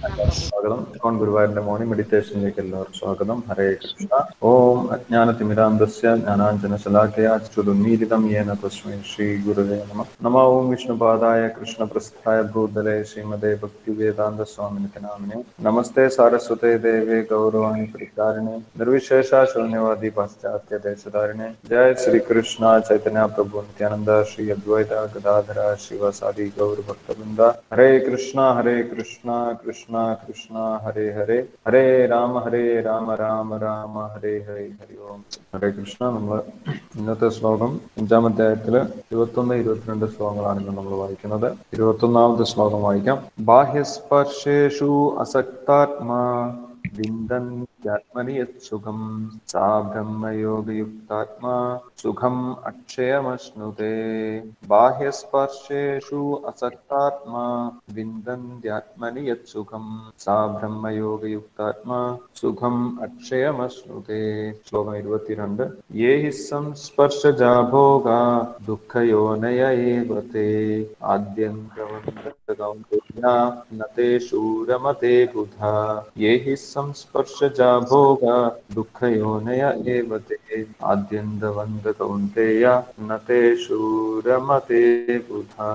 സ്വാഗതം. ഇസ്കോൺ ഗുരുവായൂരിന്റെ മോർണിംഗ് മെഡിറ്റേഷനിലേക്ക് എല്ലാവർക്കും സ്വാഗതം. ഹരേ കൃഷ്ണ. ഓം അജ്ഞാനതിമിരാന്തസ്യ ജ്ഞാനാഞ്ജനശലാക്കയാ ചക്ഷുരുന്മീലിതം യേന തസ്മൈ ശ്രീ ഗുരവേ നമഃ. നമോ ഓം വിഷ്ണുപാദായ കൃഷ്ണപ്രസ്ഥായ ഭൂതലേ ശ്രീമതേ ഭക്തിവേദാന്ത സ്വാമിനിതി നാമിനെ. നമസ്തേ സാരസ്വതേ ദേവേ ഗൗരവാണി പരിചാരിണേ നിർവിശേഷ ശൂന്യവാദി പാശ്ചാത്യ ദേശധാരിണേ. ജയ ശ്രീ കൃഷ്ണ ചൈതന്യ പ്രഭു നിത്യാനന്ദ ശ്രീ അദ്വൈത ഗദാധര ശിവസാദി ഗൗര ഭക്തവൃന്ദ. ഹരേ കൃഷ്ണ കൃഷ്ണ കൃഷ്ണ ഹരേ ഹരേ ഹരേ രാമ രാമ രാമ ഹരേ ഹരേ. ഹരി ഓം. ഹരേ കൃഷ്ണ. നമ്മൾ ഇന്നത്തെ ശ്ലോകം 5-ാം അധ്യായത്തില് 21, 22 ശ്ലോകങ്ങളാണ് ഇന്ന് നമ്മൾ വായിക്കുന്നത്. 21-ാമത്തെ ശ്ലോകം വായിക്കാം. ബാഹ്യസ്പർശേഷു അസക്താത്മാ വിന്ദന്ത്യാത്മനി യത്സുഖം സാ ബ്രഹ്മയോഗയുക്താത്മാ സുഖം അക്ഷയമശ്നുതേ. ബാഹ്യസ്പർശേഷു അസക്താത്മാ വിന്ദന്ത്യാത്മനി യത്സുഖം സാ ബ്രഹ്മയോഗയുക്താത്മാ സുഖം അക്ഷയമശ്നുതേ. ശ്ലോകം 22. യേ ഹി സംസ്പർശജാ ഭോഗാ ദുഃഖയോനയ ഏവ തേ ആദ്യന്തവന്തകൗന്ദേയ ന തേഷു രമതേ ബുധാ. യേ ഹി സംസ്പർശജാ ഭോഗാ ദുഃഖയോനയ ഏവ തേ ആദ്യന്തവന്തകൗന്ദേയ ന തേഷു രമതേ ബുധാ.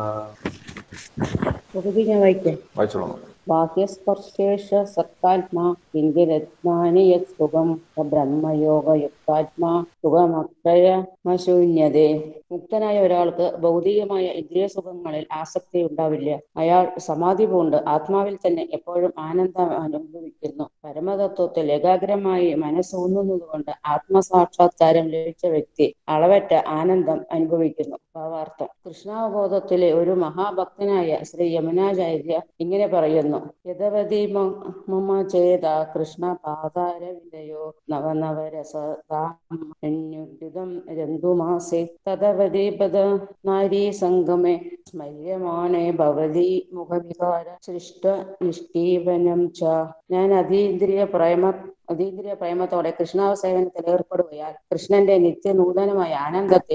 വായിച്ചോളാം. ബാഹ്യസ്പർശേഷ സത്താത്മാ വിന്ദിരത്നാനി യത് സുഖം ബ്രഹ്മയോഗയുക്താത്മാ സുഖമക്ഷയമശൂന്യതേ. മുക്തനായ ഒരാൾക്ക് ഭൗതികമായ ഇന്ദ്രിയ സുഖങ്ങളിൽ ആസക്തി ഉണ്ടാവില്ല. അയാൾ സമാധി പൂണ്ട് ആത്മാവിൽ തന്നെ എപ്പോഴും ആനന്ദം അനുഭവിക്കുന്നു. പരമതത്വത്തിൽ ഏകാഗ്രമായി മനസ്സൂന്നുന്നതുകൊണ്ട് ആത്മസാക്ഷാത്കാരം ലഭിച്ച വ്യക്തി അളവറ്റ ആനന്ദം അനുഭവിക്കുന്നു. ഭാവാർത്ഥം. കൃഷ്ണാവബോധത്തിലെ ഒരു മഹാഭക്തനായ ശ്രീ യമുനാചാര്യ ഇങ്ങനെ പറയുന്നു: യഥവതി മമ ചേത കൃഷ്ണ പാദാരവിന്ദയോ നവനവരസതാന്യുദ്ധിതം രന്തുമാസേ തദവതി പദ നാരീ സംഗമേ സ്മര്യമാണേ ഭവതി മുഖവികാര സൃഷ്ട നിഷ്ഠീവനം ച. ഞാൻ അതീന്ദ്രിയ പ്രേമത്തോടെ കൃഷ്ണാവസേവനത്തിൽ ഏർപ്പെടുകയാൽ കൃഷ്ണന്റെ നിത്യനൂതനമായ ആനന്ദത്തെ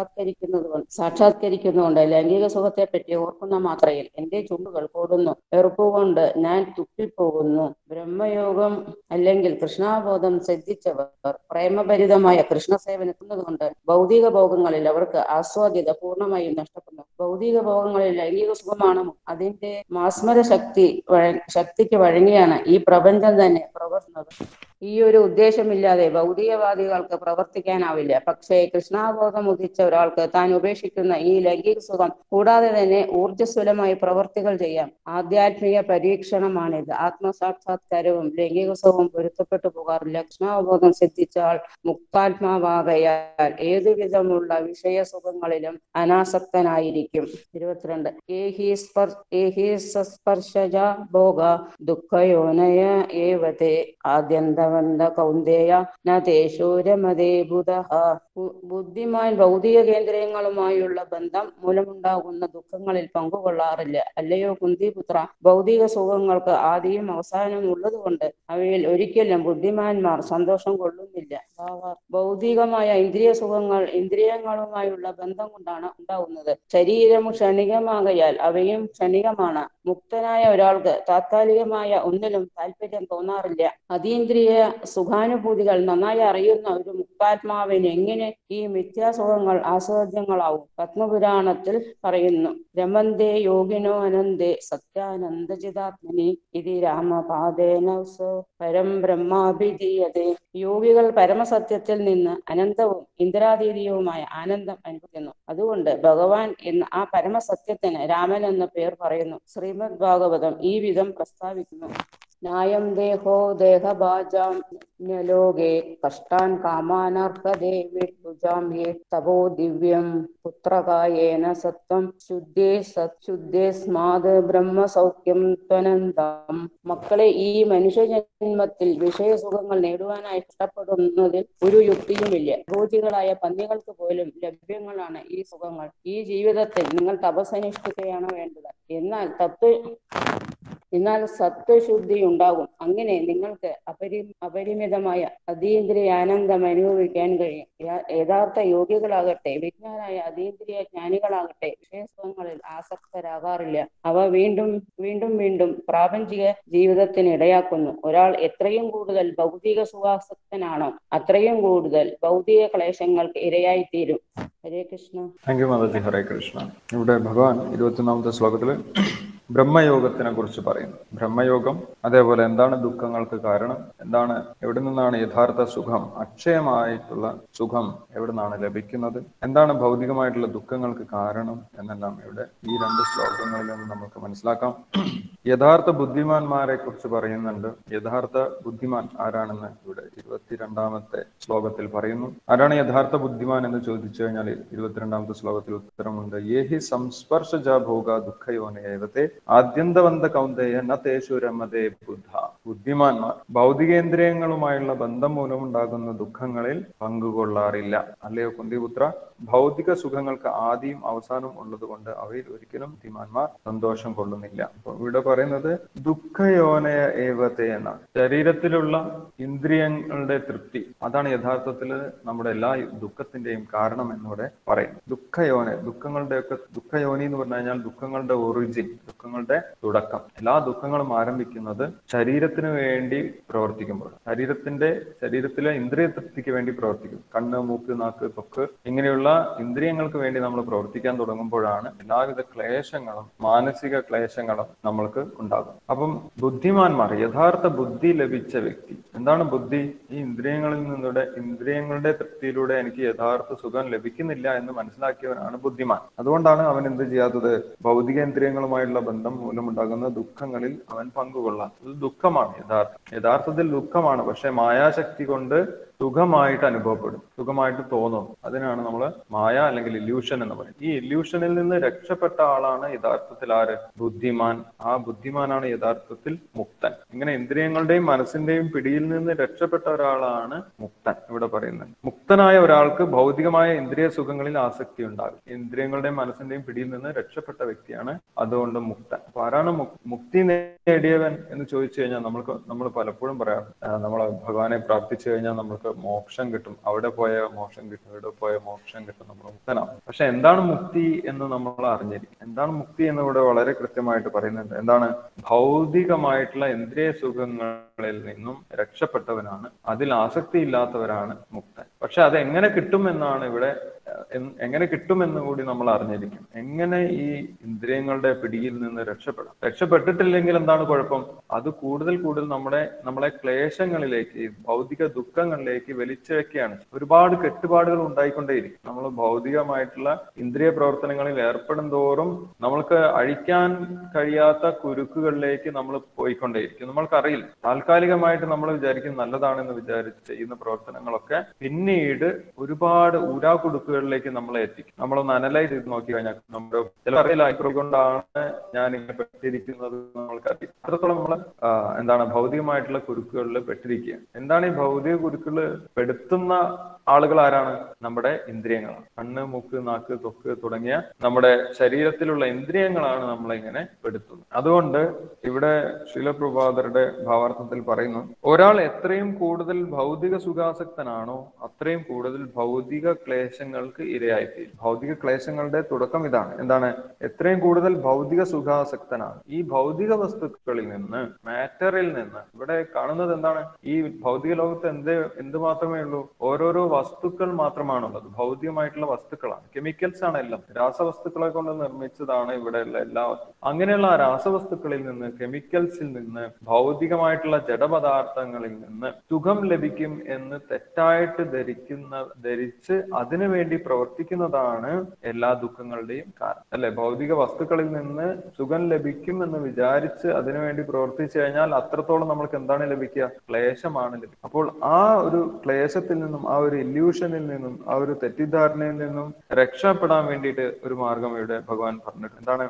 സാക്ഷാത്കരിക്കുന്നുകൊണ്ട് ലൈംഗിക സുഖത്തെ പറ്റി ഓർക്കുന്ന മാത്രയിൽ എന്റെ ചുണ്ടുകൾ കൂടുന്നു. വെറുപ്പുകൊണ്ട് ഞാൻ തുപ്പിപ്പോകുന്നു. ബ്രഹ്മയോഗം അല്ലെങ്കിൽ കൃഷ്ണാബോധം സിദ്ധിച്ചവർ പ്രേമഭരിതമായ കൃഷ്ണസേവനത്തുന്നതുകൊണ്ട് ഭൗതിക ഭോഗങ്ങളിൽ അവർക്ക് ആസ്വാദ്യത പൂർണ്ണമായും നഷ്ടപ്പെടുന്നു. ഭൗതിക ഭോഗങ്ങളിൽ ലൈംഗിക സുഖമാണ്. അതിന്റെ മാസ്മര ശക്തിക്ക് വഴങ്ങിയാണ് ഈ പ്രപഞ്ചം തന്നെ പ്രവർത്തുന്നത്. ഈ ഒരു ഉദ്ദേശമില്ലാതെ ഭൗതികവാദികൾക്ക് പ്രവർത്തിക്കാനാവില്ല. പക്ഷേ കൃഷ്ണാബോധം ഉദിച്ച ഒരാൾക്ക് താൻ ഉപേക്ഷിക്കുന്ന ഈ ലൈംഗിക സുഖം കൂടാതെ തന്നെ ഊർജ്ജസ്വലമായി പ്രവർത്തികൾ ചെയ്യാം. ആധ്യാത്മിക പരീക്ഷണമാണിത്. ആത്മസാക്ഷാത്കാരവും ലൈംഗിക സുഖവും പൊരുത്തപ്പെട്ടു പോകാറില്ല. കൃഷ്ണാബോധം സിദ്ധിച്ച ആൾ മുക്താത്മാവാകയാൽ ഏതുവിധമുള്ള വിഷയസുഖങ്ങളിലും അനാസക്തനായിരിക്കും. 22. ഏഹി സസ്പർശജ ഭോഗ ദുഃഖയോനയ ഏവതേ ആദ്യന്തവന്ത കൗന്ദേയ ന തേഷു രമതേ ബുധഃ. ബുദ്ധിമാൻ ഭൗതിക കേന്ദ്രങ്ങളുമായുള്ള ബന്ധം മൂലമുണ്ടാകുന്ന ദുഃഖങ്ങളിൽ പങ്കുകൊള്ളാറില്ല. അല്ലയോ കുന്തിപുത്ര, ഭൗതിക സുഖങ്ങൾക്ക് ആദിയും അവസാനവും ഉള്ളതുകൊണ്ട് അവയിൽ ഒരിക്കലും ബുദ്ധിമാന്മാർ സന്തോഷം കൊള്ളുന്നില്ല. ഭൗതികമായ ഇന്ദ്രിയ സുഖങ്ങൾ ഇന്ദ്രിയങ്ങളുമായുള്ള ബന്ധം കൊണ്ടാണ് ഉണ്ടാവുന്നത്. ശരീരം ക്ഷണികമാകയാൽ അവയും ക്ഷണികമാണ്. മുക്തനായ ഒരാൾക്ക് താത്കാലികമായ ഒന്നിലും താല്പര്യം തോന്നാറില്ല. അതീന്ദ്രിയ സുഖാനുഭൂതികൾ നന്നായി അറിയുന്ന ഒരു മുക്താത്മാവിന് എങ്ങനെ ഈ മിഥ്യാസുഖങ്ങൾ ആസ്വാദ്യങ്ങളാവും? പത്മപുരാണത്തിൽ പറയുന്നു: രമന്തേ യോഗിനോ അനന്തേ സത്യാനന്ദചിതാത്മനി ഇതി രാമപാദേന പരം ബ്രഹ്മാഭിധീയതേ. യോഗികൾ പരമസത്യത്തിൽ നിന്ന് അനന്തവും ഇന്ദ്രാതീതവുമായ ആനന്ദം അനുഭവിക്കുന്നു. അതുകൊണ്ട് ഭഗവാൻ എന്ന ആ പരമസത്യത്തിന് രാമൻ എന്ന പേർ പറയുന്നു. ശ്രീമദ് ഭാഗവതം ഈ വിധം പ്രസ്താവിക്കുന്നു: നായം ദേഹോ ദേഹഭാജാം ലോകേ കഷ്ടാൻ കാമാനർഹതേ വിഭുജാം യേ തപോ ദിവ്യം പുത്രകായേന സത്വം ശുദ്ധേ സ്മാത് ബ്രഹ്മസൗഖ്യം ത്വനന്തം. മക്കളെ, ഈ മനുഷ്യജന്മത്തിൽ വിഷയസുഖങ്ങൾ നേടുവാനായി കഷ്ടപ്പെടുന്നതിൽ ഒരു യുക്തിയുമില്ല. ഭോജികളായ പന്നികൾക്ക് പോലും ലഭ്യങ്ങളാണ് ഈ സുഖങ്ങൾ. ഈ ജീവിതത്തിൽ നിങ്ങൾ തപസ്സനുഷ്ഠിക്കുകയാണ് വേണ്ടത്. എന്നാൽ എന്നാൽ സത്വശുദ്ധി ഉണ്ടാകും. അങ്ങനെ നിങ്ങൾക്ക് അപരിമിതമായ അതീന്ദ്രിയ ആനന്ദം അനുഭവിക്കാൻ കഴിയും. യഥാർത്ഥ യോഗികളാകട്ടെ വിജ്ഞാനായ അതീന്ദ്രിയ ജ്ഞാനികളാകട്ടെ വിഷയസുഖങ്ങളിൽ ആസക്തരാകാറില്ല. അവ വീണ്ടും വീണ്ടും വീണ്ടും പ്രാപഞ്ചിക ജീവിതത്തിന് ഇടയാക്കുന്നു. ഒരാൾ എത്രയും കൂടുതൽ ഭൗതിക സുഖാസക്തനാണോ അത്രയും കൂടുതൽ ഭൗതിക ക്ലേശങ്ങൾക്ക് ഇരയായിത്തീരും. ഹരേ കൃഷ്ണ. Thank you mataji. ഹരേ കൃഷ്ണ. ഇവിടെ ഭഗവാൻ 21ാമത്തെ ശ്ലോകത്തില് ബ്രഹ്മയോഗത്തിനെ കുറിച്ച് പറയുന്നു. ബ്രഹ്മയോഗം, അതേപോലെ എന്താണ് ദുഃഖങ്ങൾക്ക് കാരണം, എന്താണ്, എവിടെ നിന്നാണ് യഥാർത്ഥ സുഖം, അക്ഷയമായിട്ടുള്ള സുഖം എവിടെ നിന്നാണ് ലഭിക്കുന്നത്, എന്താണ് ഭൗതികമായിട്ടുള്ള ദുഃഖങ്ങൾക്ക് കാരണം എന്നെല്ലാം ഇവിടെ ഈ 2 ശ്ലോകങ്ങളിൽ നിന്ന് നമുക്ക് മനസ്സിലാക്കാം. യഥാർത്ഥ ബുദ്ധിമാന്മാരെ കുറിച്ച് പറയുന്നുണ്ട്. യഥാർത്ഥ ബുദ്ധിമാൻ ആരാണെന്ന് ഇവിടെ 22ാമത്തെ ശ്ലോകത്തിൽ പറയുന്നു. ആരാണ് യഥാർത്ഥ ബുദ്ധിമാൻ എന്ന് ചോദിച്ചു കഴിഞ്ഞാൽ 22ാമത്തെ ശ്ലോകത്തിൽ ഉത്തരമുണ്ട്. യേഹി സംസ്പർശജ ഭോഗ ദുഃഖയോനേവത്തെ ആദ്യന്തവന്ത കൗന്ദേയ ന തേഷു രമതേ ബുദ്ധ. ബുദ്ധിമാന്മാർ ഭൗതികേന്ദ്രിയങ്ങളുമായുള്ള ബന്ധം മൂലമുണ്ടാകുന്ന ദുഃഖങ്ങളിൽ പങ്കുകൊള്ളാറില്ല. അല്ലയോ കുന്തിപുത്ര, ഭൗതിക സുഖങ്ങൾക്ക് ആദിയും അവസാനവും ഉള്ളത് കൊണ്ട് അവയിൽ ഒരിക്കലും ബുദ്ധിമാന്മാർ സന്തോഷം കൊള്ളുന്നില്ല. അപ്പൊ ഇവിടെ പറയുന്നത് ദുഃഖയോനയ ഏവത്തെ എന്നാണ്. ശരീരത്തിലുള്ള ഇന്ദ്രിയങ്ങളുടെ തൃപ്തി, അതാണ് യഥാർത്ഥത്തിൽ നമ്മുടെ എല്ലാ ദുഃഖത്തിന്റെയും കാരണം എന്നിവിടെ പറയുന്നു. ദുഃഖയോനി എന്ന് പറഞ്ഞു കഴിഞ്ഞാൽ ദുഃഖങ്ങളുടെ ഒറിജിൻ, ദുഃഖങ്ങളുടെ തുടക്കം. എല്ലാ ദുഃഖങ്ങളും ആരംഭിക്കുന്നത് ശരീരത്തിന് വേണ്ടി പ്രവർത്തിക്കുമ്പോൾ, ശരീരത്തിലെ ഇന്ദ്രിയ തൃപ്തിക്ക് വേണ്ടി പ്രവർത്തിക്കും. കണ്ണ്, മൂക്ക്, നാക്ക്, ത്വക്ക് ഇങ്ങനെയുള്ള ഇന്ദ്രിയങ്ങൾക്ക് വേണ്ടി നമ്മൾ പ്രവർത്തിക്കാൻ തുടങ്ങുമ്പോഴാണ് എല്ലാവിധ ക്ലേശങ്ങളും മാനസിക ക്ലേശങ്ങളും നമ്മൾക്ക് ഉണ്ടാകും. അപ്പം ബുദ്ധിമാന്മാർ, യഥാർത്ഥ ബുദ്ധി ലഭിച്ച വ്യക്തി, എന്താണ് ബുദ്ധി? ഈ ഇന്ദ്രിയങ്ങളുടെ തൃപ്തിയിലൂടെ എനിക്ക് യഥാർത്ഥ സുഖം ലഭിക്കുന്നില്ല എന്ന് മനസ്സിലാക്കിയവനാണ് ബുദ്ധിമാൻ. അതുകൊണ്ടാണ് അവൻ എന്ത് ചെയ്യാത്തത്? ഭൗതികേന്ദ്രിയങ്ങളുമായുള്ള ബന്ധം മൂലമുണ്ടാകുന്ന ദുഃഖങ്ങളിൽ അവൻ പങ്കുകൊള്ളാത്തത്. ദുഃഖമാണ് യഥാർത്ഥത്തിൽ ദുഃഖമാണ്. പക്ഷെ മായാശക്തി കൊണ്ട് സുഖമായിട്ട് അനുഭവപ്പെടും, സുഖമായിട്ട് തോന്നും. അതിനാണ് നമ്മൾ മായ അല്ലെങ്കിൽ ഇല്യൂഷൻ എന്ന് പറയും. ഈ ഇല്യൂഷനിൽ നിന്ന് രക്ഷപ്പെട്ട ആളാണ് യഥാർത്ഥത്തിൽ ആര്? ബുദ്ധിമാൻ. ആ ബുദ്ധിമാനാണ് യഥാർത്ഥത്തിൽ മുക്തൻ. ഇങ്ങനെ ഇന്ദ്രിയങ്ങളുടെയും മനസ്സിന്റെയും പിടിയിൽ നിന്ന് രക്ഷപ്പെട്ട ഒരാളാണ് മുക്തൻ ഇവിടെ പറയുന്നത്. മുക്തനായ ഒരാൾക്ക് ഭൗതികമായ ഇന്ദ്രിയ സുഖങ്ങളിൽ ആസക്തി ഉണ്ടാകും. ഇന്ദ്രിയങ്ങളുടെയും മനസ്സിന്റെയും പിടിയിൽ നിന്ന് രക്ഷപ്പെട്ട വ്യക്തിയാണ് അതുകൊണ്ട് മുക്തൻ. അപ്പൊ ആരാണ് മുക്തി നേടിയവൻ എന്ന് ചോദിച്ചു കഴിഞ്ഞാൽ നമ്മൾ പലപ്പോഴും പറയാം, നമ്മൾ ഭഗവാനെ പ്രാർത്ഥിച്ചു കഴിഞ്ഞാൽ നമ്മൾക്ക് മോക്ഷം കിട്ടും, അവിടെ പോയ മോക്ഷം കിട്ടും, ഇവിടെ പോയ മോക്ഷം കിട്ടും, നമ്മൾ മുക്തനാവും. പക്ഷെ എന്താണ് മുക്തി എന്ന് നമ്മൾ അറിഞ്ഞിരിക്കും. എന്താണ് മുക്തി എന്ന് ഇവിടെ വളരെ കൃത്യമായിട്ട് പറയുന്നുണ്ട്. എന്താണ്? ഭൗതികമായിട്ടുള്ള ഇന്ദ്രിയ സുഖങ്ങളിൽ നിന്നും രക്ഷപ്പെട്ടവനാണ്, അതിൽ ആസക്തി ഇല്ലാത്തവരാണ് മുക്തൻ. പക്ഷെ അത് എങ്ങനെ കിട്ടുമെന്നാണ് ഇവിടെ, എങ്ങനെ കിട്ടുമെന്ന് കൂടി നമ്മൾ അറിഞ്ഞിരിക്കും. എങ്ങനെ ഈ ഇന്ദ്രിയങ്ങളുടെ പിടിയിൽ നിന്ന് രക്ഷപ്പെട്ടിട്ടില്ലെങ്കിൽ എന്താണ് കുഴപ്പം? അത് കൂടുതൽ നമ്മളെ ക്ലേശങ്ങളിലേക്ക്, ഭൗതിക ദുഃഖങ്ങളിലേക്ക് വലിച്ചിഴക്കുകയാണ്. ഒരുപാട് കെട്ടുപാടുകൾ ഉണ്ടായിക്കൊണ്ടേയിരിക്കും. നമ്മൾ ഭൗതികമായിട്ടുള്ള ഇന്ദ്രിയ പ്രവർത്തനങ്ങളിൽ ഏർപ്പെടും തോറും നമ്മൾക്ക് അഴിക്കാൻ കഴിയാത്ത കുരുക്കുകളിലേക്ക് നമ്മൾ പോയിക്കൊണ്ടേയിരിക്കും. നമ്മൾക്കറിയില്ല, താൽക്കാലികമായിട്ട് നമ്മൾ വിചാരിക്കും നല്ലതാണെന്ന് വിചാരിച്ച് ചെയ്യുന്ന പ്രവർത്തനങ്ങളൊക്കെ പിന്നീട് ഒരുപാട് ഊരാകുടുക്കുകളിലേക്ക് നമ്മളെ എത്തിക്കും. നമ്മളൊന്ന് അനലൈസ് ചെയ്ത് നോക്കി കഴിഞ്ഞാൽ നമ്മുടെ ചില അറിയില്ലായ്മകൊണ്ടാണ് ഞാൻ ഇങ്ങനെ പെട്ടിരിക്കുന്നത് നമ്മൾക്കറിയാം. അത്രത്തോളം നമ്മൾ ഭൗതികമായിട്ടുള്ള കുരുക്കുകളിൽ പെട്ടിരിക്കുകയാണ്. എന്താണ് ഈ ഭൗതിക കുരുക്കുകൾ പെടുത്തുന്ന ആളുകൾ ആരാണ്? നമ്മുടെ ഇന്ദ്രിയങ്ങളാണ്. കണ്ണ്, മൂക്ക്, നാക്ക്, ത്വക്ക് തുടങ്ങിയ നമ്മുടെ ശരീരത്തിലുള്ള ഇന്ദ്രിയങ്ങളാണ് നമ്മളെ ഇങ്ങനെ പെടുത്തുന്നത്. അതുകൊണ്ട് ഇവിടെ ശീലപ്രഭാതരുടെ ഭാവാർത്ഥത്തിൽ പറയുന്നു, ഒരാൾ എത്രയും കൂടുതൽ ഭൗതിക സുഖാസക്തനാണോ അത്രയും കൂടുതൽ ഭൗതിക ക്ലേശങ്ങൾക്ക് ഇരയായിത്തീരും. ഭൗതിക ക്ലേശങ്ങളുടെ തുടക്കം ഇതാണ്. എന്താണ്? എത്രയും കൂടുതൽ ഭൗതിക സുഖാസക്തനാണ്. ഈ ഭൗതിക വസ്തുക്കളിൽ നിന്ന്, മാറ്ററിൽ നിന്ന്, ഇവിടെ കാണുന്നത് എന്താണ്? ഈ ഭൗതിക ലോകത്ത് എന്ത് മാത്രമേ ഉള്ളൂ? ഓരോരോ വസ്തുക്കൾ മാത്രമാണുള്ളത്. ഭൗതികമായിട്ടുള്ള വസ്തുക്കളാണ്, കെമിക്കൽസ് ആണ് എല്ലാം. രാസവസ്തുക്കളെ കൊണ്ട് നിർമ്മിച്ചതാണ് ഇവിടെയുള്ള എല്ലാ. അങ്ങനെയുള്ള രാസവസ്തുക്കളിൽ നിന്ന്, കെമിക്കൽസിൽ നിന്ന്, ഭൗതികമായിട്ടുള്ള ജഡപദാർത്ഥങ്ങളിൽ നിന്ന് സുഖം ലഭിക്കും എന്ന് തെറ്റായിട്ട് ധരിച്ച് അതിനുവേണ്ടി പ്രവർത്തിക്കുന്നതാണ് എല്ലാ ദുഃഖങ്ങളുടെയും കാരണം, അല്ലെ? ഭൗതിക വസ്തുക്കളിൽ നിന്ന് സുഖം ലഭിക്കും എന്ന് വിചാരിച്ച് അതിനുവേണ്ടി പ്രവർത്തിച്ചു കഴിഞ്ഞാൽ അത്രത്തോളം നമ്മൾക്ക് എന്താണ് ലഭിക്കുക? ക്ലേശമാണ് ലഭിക്കുക. അപ്പോൾ ആ ഒരു ക്ലേശത്തിൽ നിന്നും, ആ ഒരു ഇല്യൂഷനിൽ നിന്നും, ആ ഒരു തെറ്റിദ്ധാരണയിൽ നിന്നും രക്ഷപ്പെടാൻ വേണ്ടിയിട്ട് ഒരു മാർഗം ഇവിടെ ഭഗവാൻ പറഞ്ഞിട്ടുണ്ട്. എന്താണ്?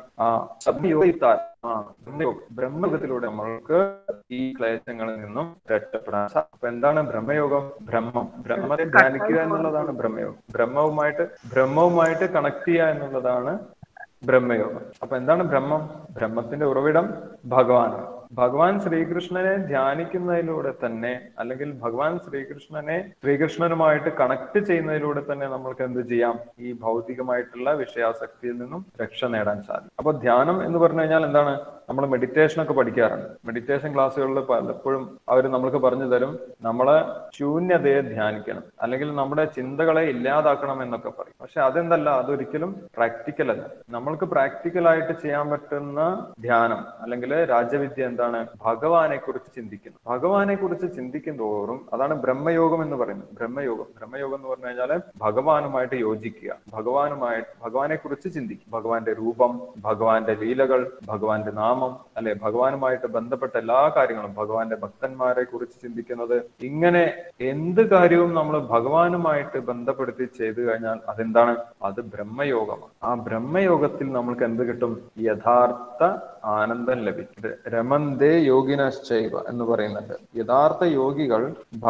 ബ്രഹ്മയോഗത്തിലൂടെ നമ്മൾക്ക് ഈ ക്ലേശങ്ങളിൽ നിന്നും രക്ഷപ്പെടാൻ. അപ്പൊ എന്താണ് ബ്രഹ്മയോഗം? ബ്രഹ്മത്തെ ധ്യാനിക്കുക എന്നുള്ളതാണ് ബ്രഹ്മയോഗം. ബ്രഹ്മവുമായിട്ട് കണക്ട് ചെയ്യുക എന്നുള്ളതാണ് ബ്രഹ്മയോഗം. അപ്പൊ എന്താണ് ബ്രഹ്മം? ബ്രഹ്മത്തിന്റെ ഉറവിടം ഭഗവാനാണ്. ഭഗവാൻ ശ്രീകൃഷ്ണനെ ധ്യാനിക്കുന്നതിലൂടെ തന്നെ, അല്ലെങ്കിൽ ഭഗവാൻ ശ്രീകൃഷ്ണനുമായിട്ട് കണക്ട് ചെയ്യുന്നതിലൂടെ തന്നെ നമ്മൾക്ക് എന്ത് ചെയ്യാം? ഈ ഭൗതികമായിട്ടുള്ള വിഷയാസക്തിയിൽ നിന്നും രക്ഷ നേടാൻ സാധിക്കും. അപ്പൊ ധ്യാനം എന്ന് പറഞ്ഞു കഴിഞ്ഞാൽ എന്താണ്? നമ്മൾ മെഡിറ്റേഷൻ ഒക്കെ പഠിക്കാറുണ്ട്. മെഡിറ്റേഷൻ ക്ലാസ്സുകളിൽ പലപ്പോഴും അവർ നമ്മൾക്ക് പറഞ്ഞു തരും, നമ്മളെ ശൂന്യതയെ ധ്യാനിക്കണം, അല്ലെങ്കിൽ നമ്മുടെ ചിന്തകളെ ഇല്ലാതാക്കണം എന്നൊക്കെ പറയും. പക്ഷെ അതെന്തല്ല, അതൊരിക്കലും പ്രാക്ടിക്കൽ അല്ല. നമ്മൾക്ക് പ്രാക്ടിക്കലായിട്ട് ചെയ്യാൻ പറ്റുന്ന ധ്യാനം അല്ലെങ്കിൽ രാജവിദ്യ എന്താണ്? ഭഗവാനെ കുറിച്ച് ചിന്തിക്കുന്നു. ഭഗവാനെ കുറിച്ച് ചിന്തിക്കും തോറും, അതാണ് ബ്രഹ്മയോഗം എന്ന് പറയുന്നത്. ബ്രഹ്മയോഗം എന്ന് പറഞ്ഞു കഴിഞ്ഞാൽ ഭഗവാനുമായിട്ട് യോജിക്കുക, ഭഗവാനെ കുറിച്ച് ചിന്തിക്കുക. ഭഗവാന്റെ രൂപം, ഭഗവാന്റെ ലീലകൾ, ഭഗവാന്റെ നാമം, അല്ലെ, ഭഗവാനുമായിട്ട് ബന്ധപ്പെട്ട എല്ലാ കാര്യങ്ങളും, ഭഗവാന്റെ ഭക്തന്മാരെ കുറിച്ച് ചിന്തിക്കുന്നത്, ഇങ്ങനെ എന്ത് കാര്യവും നമ്മൾ ഭഗവാനുമായിട്ട് ബന്ധപ്പെടുത്തി ചെയ്തു കഴിഞ്ഞാൽ അതെന്താണ്? അത് ബ്രഹ്മയോഗമാണ്. ആ ബ്രഹ്മയോഗത്തിൽ നമ്മൾക്ക് എന്ത് കിട്ടും? യഥാർത്ഥ ആനന്ദം ലഭിക്കും. രമന്തേ യോഗിനശ്ചൈവ എന്ന് പറയുന്നുണ്ട്. യഥാർത്ഥ യോഗികൾ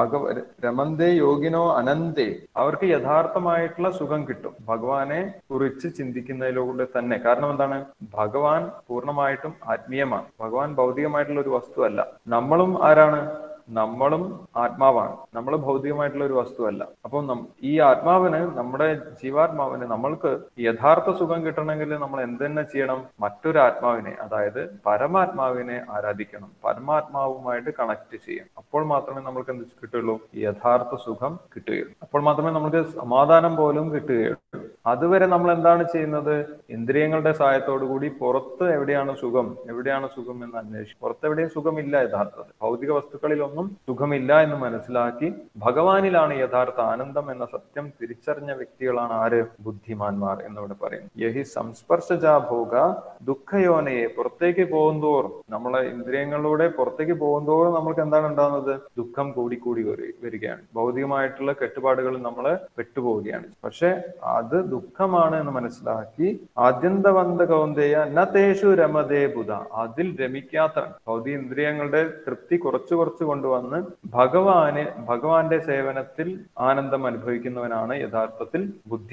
രമന്തേ യോഗിനോ അനന്തേ, അവർക്ക് യഥാർത്ഥമായിട്ടുള്ള സുഖം കിട്ടും ഭഗവാനെ കുറിച്ച് ചിന്തിക്കുന്നതിലൂടെ തന്നെ. കാരണം എന്താണ്? ഭഗവാൻ പൂർണ്ണമായിട്ടും ആത്മീയമാണ്. ഭഗവാൻ ഭൗതികമായിട്ടുള്ള ഒരു വസ്തു അല്ല. നമ്മളും ആരാണ്? നമ്മളും ആത്മാവാണ്. നമ്മൾ ഭൗതികമായിട്ടുള്ള ഒരു വസ്തുവല്ല. അപ്പം ഈ ആത്മാവിന്, നമ്മുടെ ജീവാത്മാവിന് നമ്മൾക്ക് യഥാർത്ഥ സുഖം കിട്ടണമെങ്കിൽ നമ്മൾ എന്തെന്നെ ചെയ്യണം? മറ്റൊരു ആത്മാവിനെ, അതായത് പരമാത്മാവിനെ ആരാധിക്കണം, പരമാത്മാവുമായിട്ട് കണക്ട് ചെയ്യണം. അപ്പോൾ മാത്രമേ നമ്മൾക്ക് എന്ത് കിട്ടുള്ളൂ? യഥാർത്ഥ സുഖം കിട്ടുകയുള്ളൂ. അപ്പോൾ മാത്രമേ നമുക്ക് സമാധാനം പോലും കിട്ടുകയുള്ളൂ. അതുവരെ നമ്മൾ എന്താണ് ചെയ്യുന്നത്? ഇന്ദ്രിയങ്ങളുടെ സഹായത്തോടു കൂടി പുറത്ത് എവിടെയാണ് സുഖം എന്ന് അന്വേഷിക്കും. പുറത്തെവിടെയും സുഖമില്ല. യഥാർത്ഥത്തിൽ ഭൗതിക വസ്തുക്കളിലൊന്നും സുഖമില്ല എന്ന് മനസ്സിലാക്കി ഭഗവാനിലാണ് യഥാർത്ഥ ആനന്ദം എന്ന സത്യം തിരിച്ചറിഞ്ഞ വ്യക്തികളാണ് ആര്? ബുദ്ധിമാന്മാർ എന്നിവിടെ പറയും. യഹി സംസ്പർശജാ ഭോഗ ദുഃഖയോനയെ, പുറത്തേക്ക് പോകുന്തോറും, നമ്മളെ ഇന്ദ്രിയങ്ങളിലൂടെ പുറത്തേക്ക് പോകുന്തോറും നമ്മൾക്ക് എന്താണ് ഉണ്ടാകുന്നത്? ദുഃഖം കൂടി വരികയാണ്. ഭൗതികമായിട്ടുള്ള കെട്ടുപാടുകളിൽ നമ്മൾ പെട്ടുപോവുകയാണ്. പക്ഷെ അത് ദുഃഖമാണ് എന്ന് മനസ്സിലാക്കി ആദ്യന്തവന്ത കൗന്ദേയ നതേഷു രമതേ ബുധ, അതിൽ രമിക്കാത്ത, ഭൗതിക ഇന്ദ്രിയങ്ങളുടെ തൃപ്തി കുറച്ച് കൊണ്ടുവന്ന് ഭഗവാന്റെ സേവനത്തിൽ ആനന്ദം അനുഭവിക്കുന്നവനാണ് യഥാർത്ഥത്തിൽ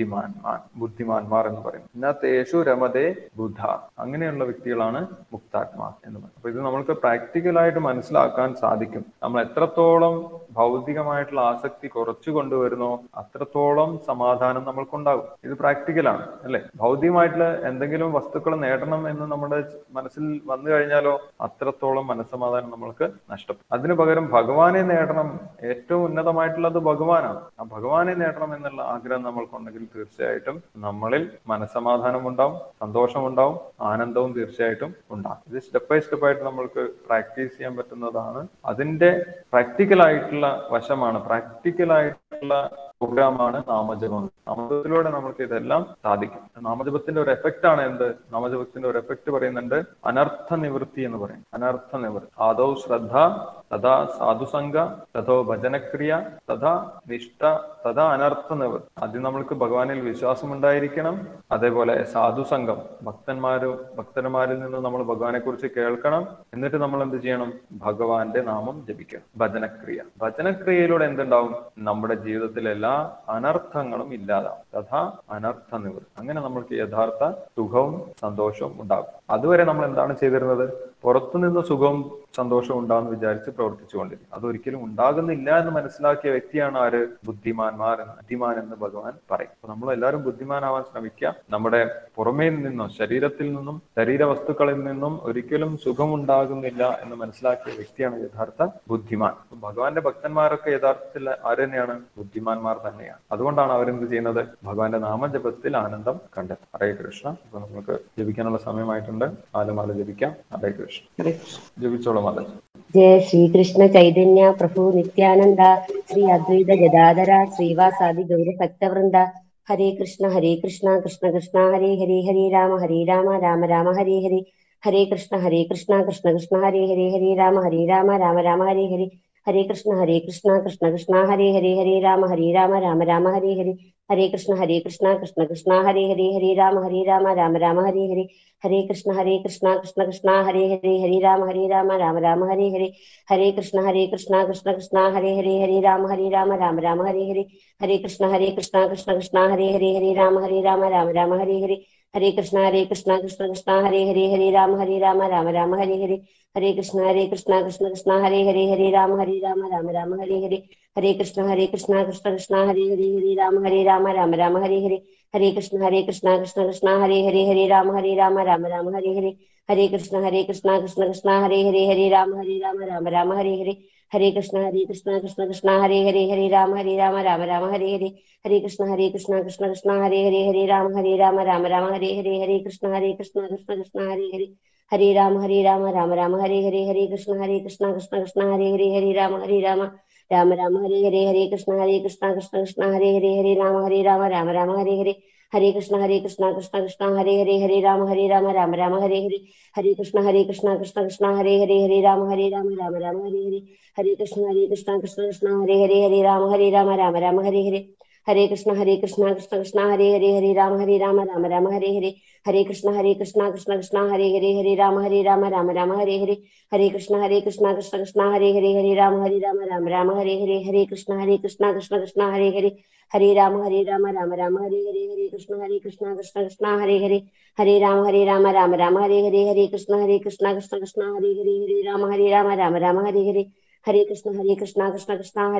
ബുദ്ധിമാന്മാർ എന്ന് പറയുന്നത്. നതേഷു രമതേ ബുധ, അങ്ങനെയുള്ള വ്യക്തികളാണ് മുക്താത്മാ എന്ന് പറയുന്നത്. അപ്പൊ ഇത് നമ്മൾക്ക് പ്രാക്ടിക്കലായിട്ട് മനസ്സിലാക്കാൻ സാധിക്കും. നമ്മൾ എത്രത്തോളം ഭൗതികമായിട്ടുള്ള ആസക്തി കുറച്ചു കൊണ്ടുവരുന്നോ അത്രത്തോളം സമാധാനം നമ്മൾക്കുണ്ടാകും. ഇത് പ്രാക്ടിക്കലാണ്, അല്ലെ? ഭൗതികമായിട്ടുള്ള എന്തെങ്കിലും വസ്തുക്കൾ നേടണം എന്ന് നമ്മുടെ മനസ്സിൽ വന്നു കഴിഞ്ഞാലോ അത്രത്തോളം മനസ്സമാധാനം നമ്മൾക്ക് നഷ്ടപ്പെടും. അതിനു പകരം ഭഗവാനെ നേടണം, ഏറ്റവും ഉന്നതമായിട്ടുള്ളത് ഭഗവാനാണ്. ആ ഭഗവാനെ നേടണം എന്നുള്ള ആഗ്രഹം നമ്മൾക്കുണ്ടെങ്കിൽ തീർച്ചയായിട്ടും നമ്മളിൽ മനസ്സമാധാനം ഉണ്ടാവും, സന്തോഷമുണ്ടാവും, ആനന്ദവും തീർച്ചയായിട്ടും ഉണ്ടാകും. ഇത് സ്റ്റെപ്പ് ബൈ സ്റ്റെപ്പ് ആയിട്ട് നമ്മൾക്ക് പ്രാക്ടീസ് ചെയ്യാൻ പറ്റുന്നതാണ്. അതിന്റെ പ്രാക്ടിക്കലായിട്ടുള്ള വശമാണ്, പ്രാക്ടിക്കലായിട്ടുള്ള പ്രോഗ്രാമാണ് നാമജപം. നാമജപത്തിലൂടെ നമുക്ക് ഇതെല്ലാം സാധിക്കും. നാമജപത്തിന്റെ ഒരു എഫക്റ്റ് ആണ് എന്ത്? നാമജപത്തിന്റെ ഒരു എഫക്റ്റ് പറയുന്നുണ്ട്, അനർത്ഥ നിവൃത്തി എന്ന് പറയും. അനർത്ഥ നിവൃത്തി. ആദൗ ശ്രദ്ധ, തഥാ സാധുസംഗ, തഥോ ഭജനക്രിയ, തഥാ നിഷ്ഠ, തഥാ അനർത്ഥ നിവൃത്തി. ആദ്യം നമ്മൾക്ക് ഭഗവാനിൽ വിശ്വാസം ഉണ്ടായിരിക്കണം. അതേപോലെ സാധുസംഗം, ഭക്തന്മാരിൽ നിന്ന് നമ്മൾ ഭഗവാനെ കുറിച്ച് കേൾക്കണം. എന്നിട്ട് നമ്മൾ എന്ത് ചെയ്യണം? ഭഗവാന്റെ നാമം ജപിക്കണം. ഭജനക്രിയയിലൂടെ എന്തുണ്ടാവും? നമ്മുടെ ജീവിതത്തിലെ എല്ലാ അനർത്ഥങ്ങളും ഇല്ലാതാവും. തഥാ അനർത്ഥ നിവൃത്തി. അങ്ങനെ നമ്മൾക്ക് യഥാർത്ഥ സുഖവും സന്തോഷവും ഉണ്ടാകും. അതുവരെ നമ്മൾ എന്താണ് ചെയ്തിരുന്നത്? പുറത്തുനിന്ന് സുഖവും സന്തോഷവും ഉണ്ടാകുമെന്ന് വിചാരിച്ച് പ്രവർത്തിച്ചുകൊണ്ടിരിക്കും. അതൊരിക്കലും ഉണ്ടാകുന്നില്ല എന്ന് മനസ്സിലാക്കിയ വ്യക്തിയാണ് ആര്? ബുദ്ധിമാൻ എന്ന് ഭഗവാൻ പറയും. അപ്പൊ നമ്മൾ എല്ലാവരും ബുദ്ധിമാനാവാൻ ശ്രമിക്കുക. നമ്മുടെ പുറമേ നിന്നോ ശരീരത്തിൽ നിന്നും ശരീരവസ്തുക്കളിൽ നിന്നും ഒരിക്കലും സുഖം ഉണ്ടാകുന്നില്ല എന്ന് മനസ്സിലാക്കിയ വ്യക്തിയാണ് യഥാർത്ഥ ബുദ്ധിമാൻ. ഭഗവാന്റെ ഭക്തന്മാരൊക്കെ യഥാർത്ഥത്തിൽ ആര് തന്നെയാണ്? ബുദ്ധിമാന്മാർ തന്നെയാണ്. അതുകൊണ്ടാണ് അവരെന്ത് ചെയ്യുന്നത്? ഭഗവാന്റെ നാമജപത്തിൽ ആനന്ദം കണ്ടെത്തും. ഹരേ കൃഷ്ണ. ഇപ്പൊ നമുക്ക് ജപിക്കാനുള്ള സമയമായിട്ടുണ്ട്. ആലുമാല ജപിക്കാം. ഹരേ കൃഷ്ണ. ജപിച്ചോളൂ മാതാ. जय श्री कृष्ण चैतन्य प्रभु नित्यानंद श्री अद्वैत गदाधर श्रीवासादि गौर भक्तवृंद हरे कृष्ण कृष्ण कृष्ण हरे हरे हरे राम राम राम हरे हरे हरे कृष्ण कृष्ण कृष्ण हरे हरे राम राम राम हरे हरे हरे कृष्ण कृष्ण कृष्ण हरे हरे राम राम हरे हरे कृष्ण कृष्ण हरे हरे राम राम हरे हरे कृष्ण कृष्ण कृष्ण हरे हरे राम राम हरे हरे कृष्ण कृष्ण हरे हरे राम राम हरे हरे कृष्ण कृष्ण हरे हरे राम राम हरे हरे कृष्ण कृष्ण कृष्ण हरे हरे राम राम हरे हरे कृष्ण कृष्ण कृष्ण हरे हरे, हरे राम राम राम हरे हरे, हरे कृष्ण कृष्ण कृष्ण हरे राम राम हरे हरे, हरे कृष्ण कृष्ण कृष्ण हरे राम राम राम हरे हरे, हरे कृष्ण कृष्ण कृष्ण हरे राम राम हरे हरे, हरे कृष्ण कृष्ण कृष्ण हरे राम राम राम हरे हरे, हरे कृष्ण कृष्ण कृष्ण हरे राम राम राम हरे हरे, हरे कृष्ण कृष्ण कृष्ण हरे राम राम हरे हरे, हरे कृष्ण कृष्ण कृष्ण हरे राम राम राम हरे हरे, हरे कृष्ण कृष्ण कृष्ण हरे राम राम हरे हरे, हरे कृष्ण कृष्ण कृष्ण हरे राम राम हरे हरे, हरे कृष्ण कृष्ण कृष्ण हरे राम राम हरे हरे, हरे कृष्ण कृष्ण कृष्ण हरे राम राम हरे हरे, हरे कृष्ण कृष्ण कृष्ण हरे राम राम हरे हरे, हरे कृष्ण कृष्ण कृष्ण हरे राम राम हरे हरे, हरे कृष्ण कृष्ण कृष्ण हरे राम राम हरे हरे, हरे कृष्ण कृष्ण कृष्ण हरे राम राम हरे हरे, हरे कृष्ण कृष्ण कृष्ण हरे राम राम हरे हरे, हरे कृष्ण कृष्ण कृष्ण हरे राम राम हरे हरे, हरे कृष्ण कृष्ण कृष्ण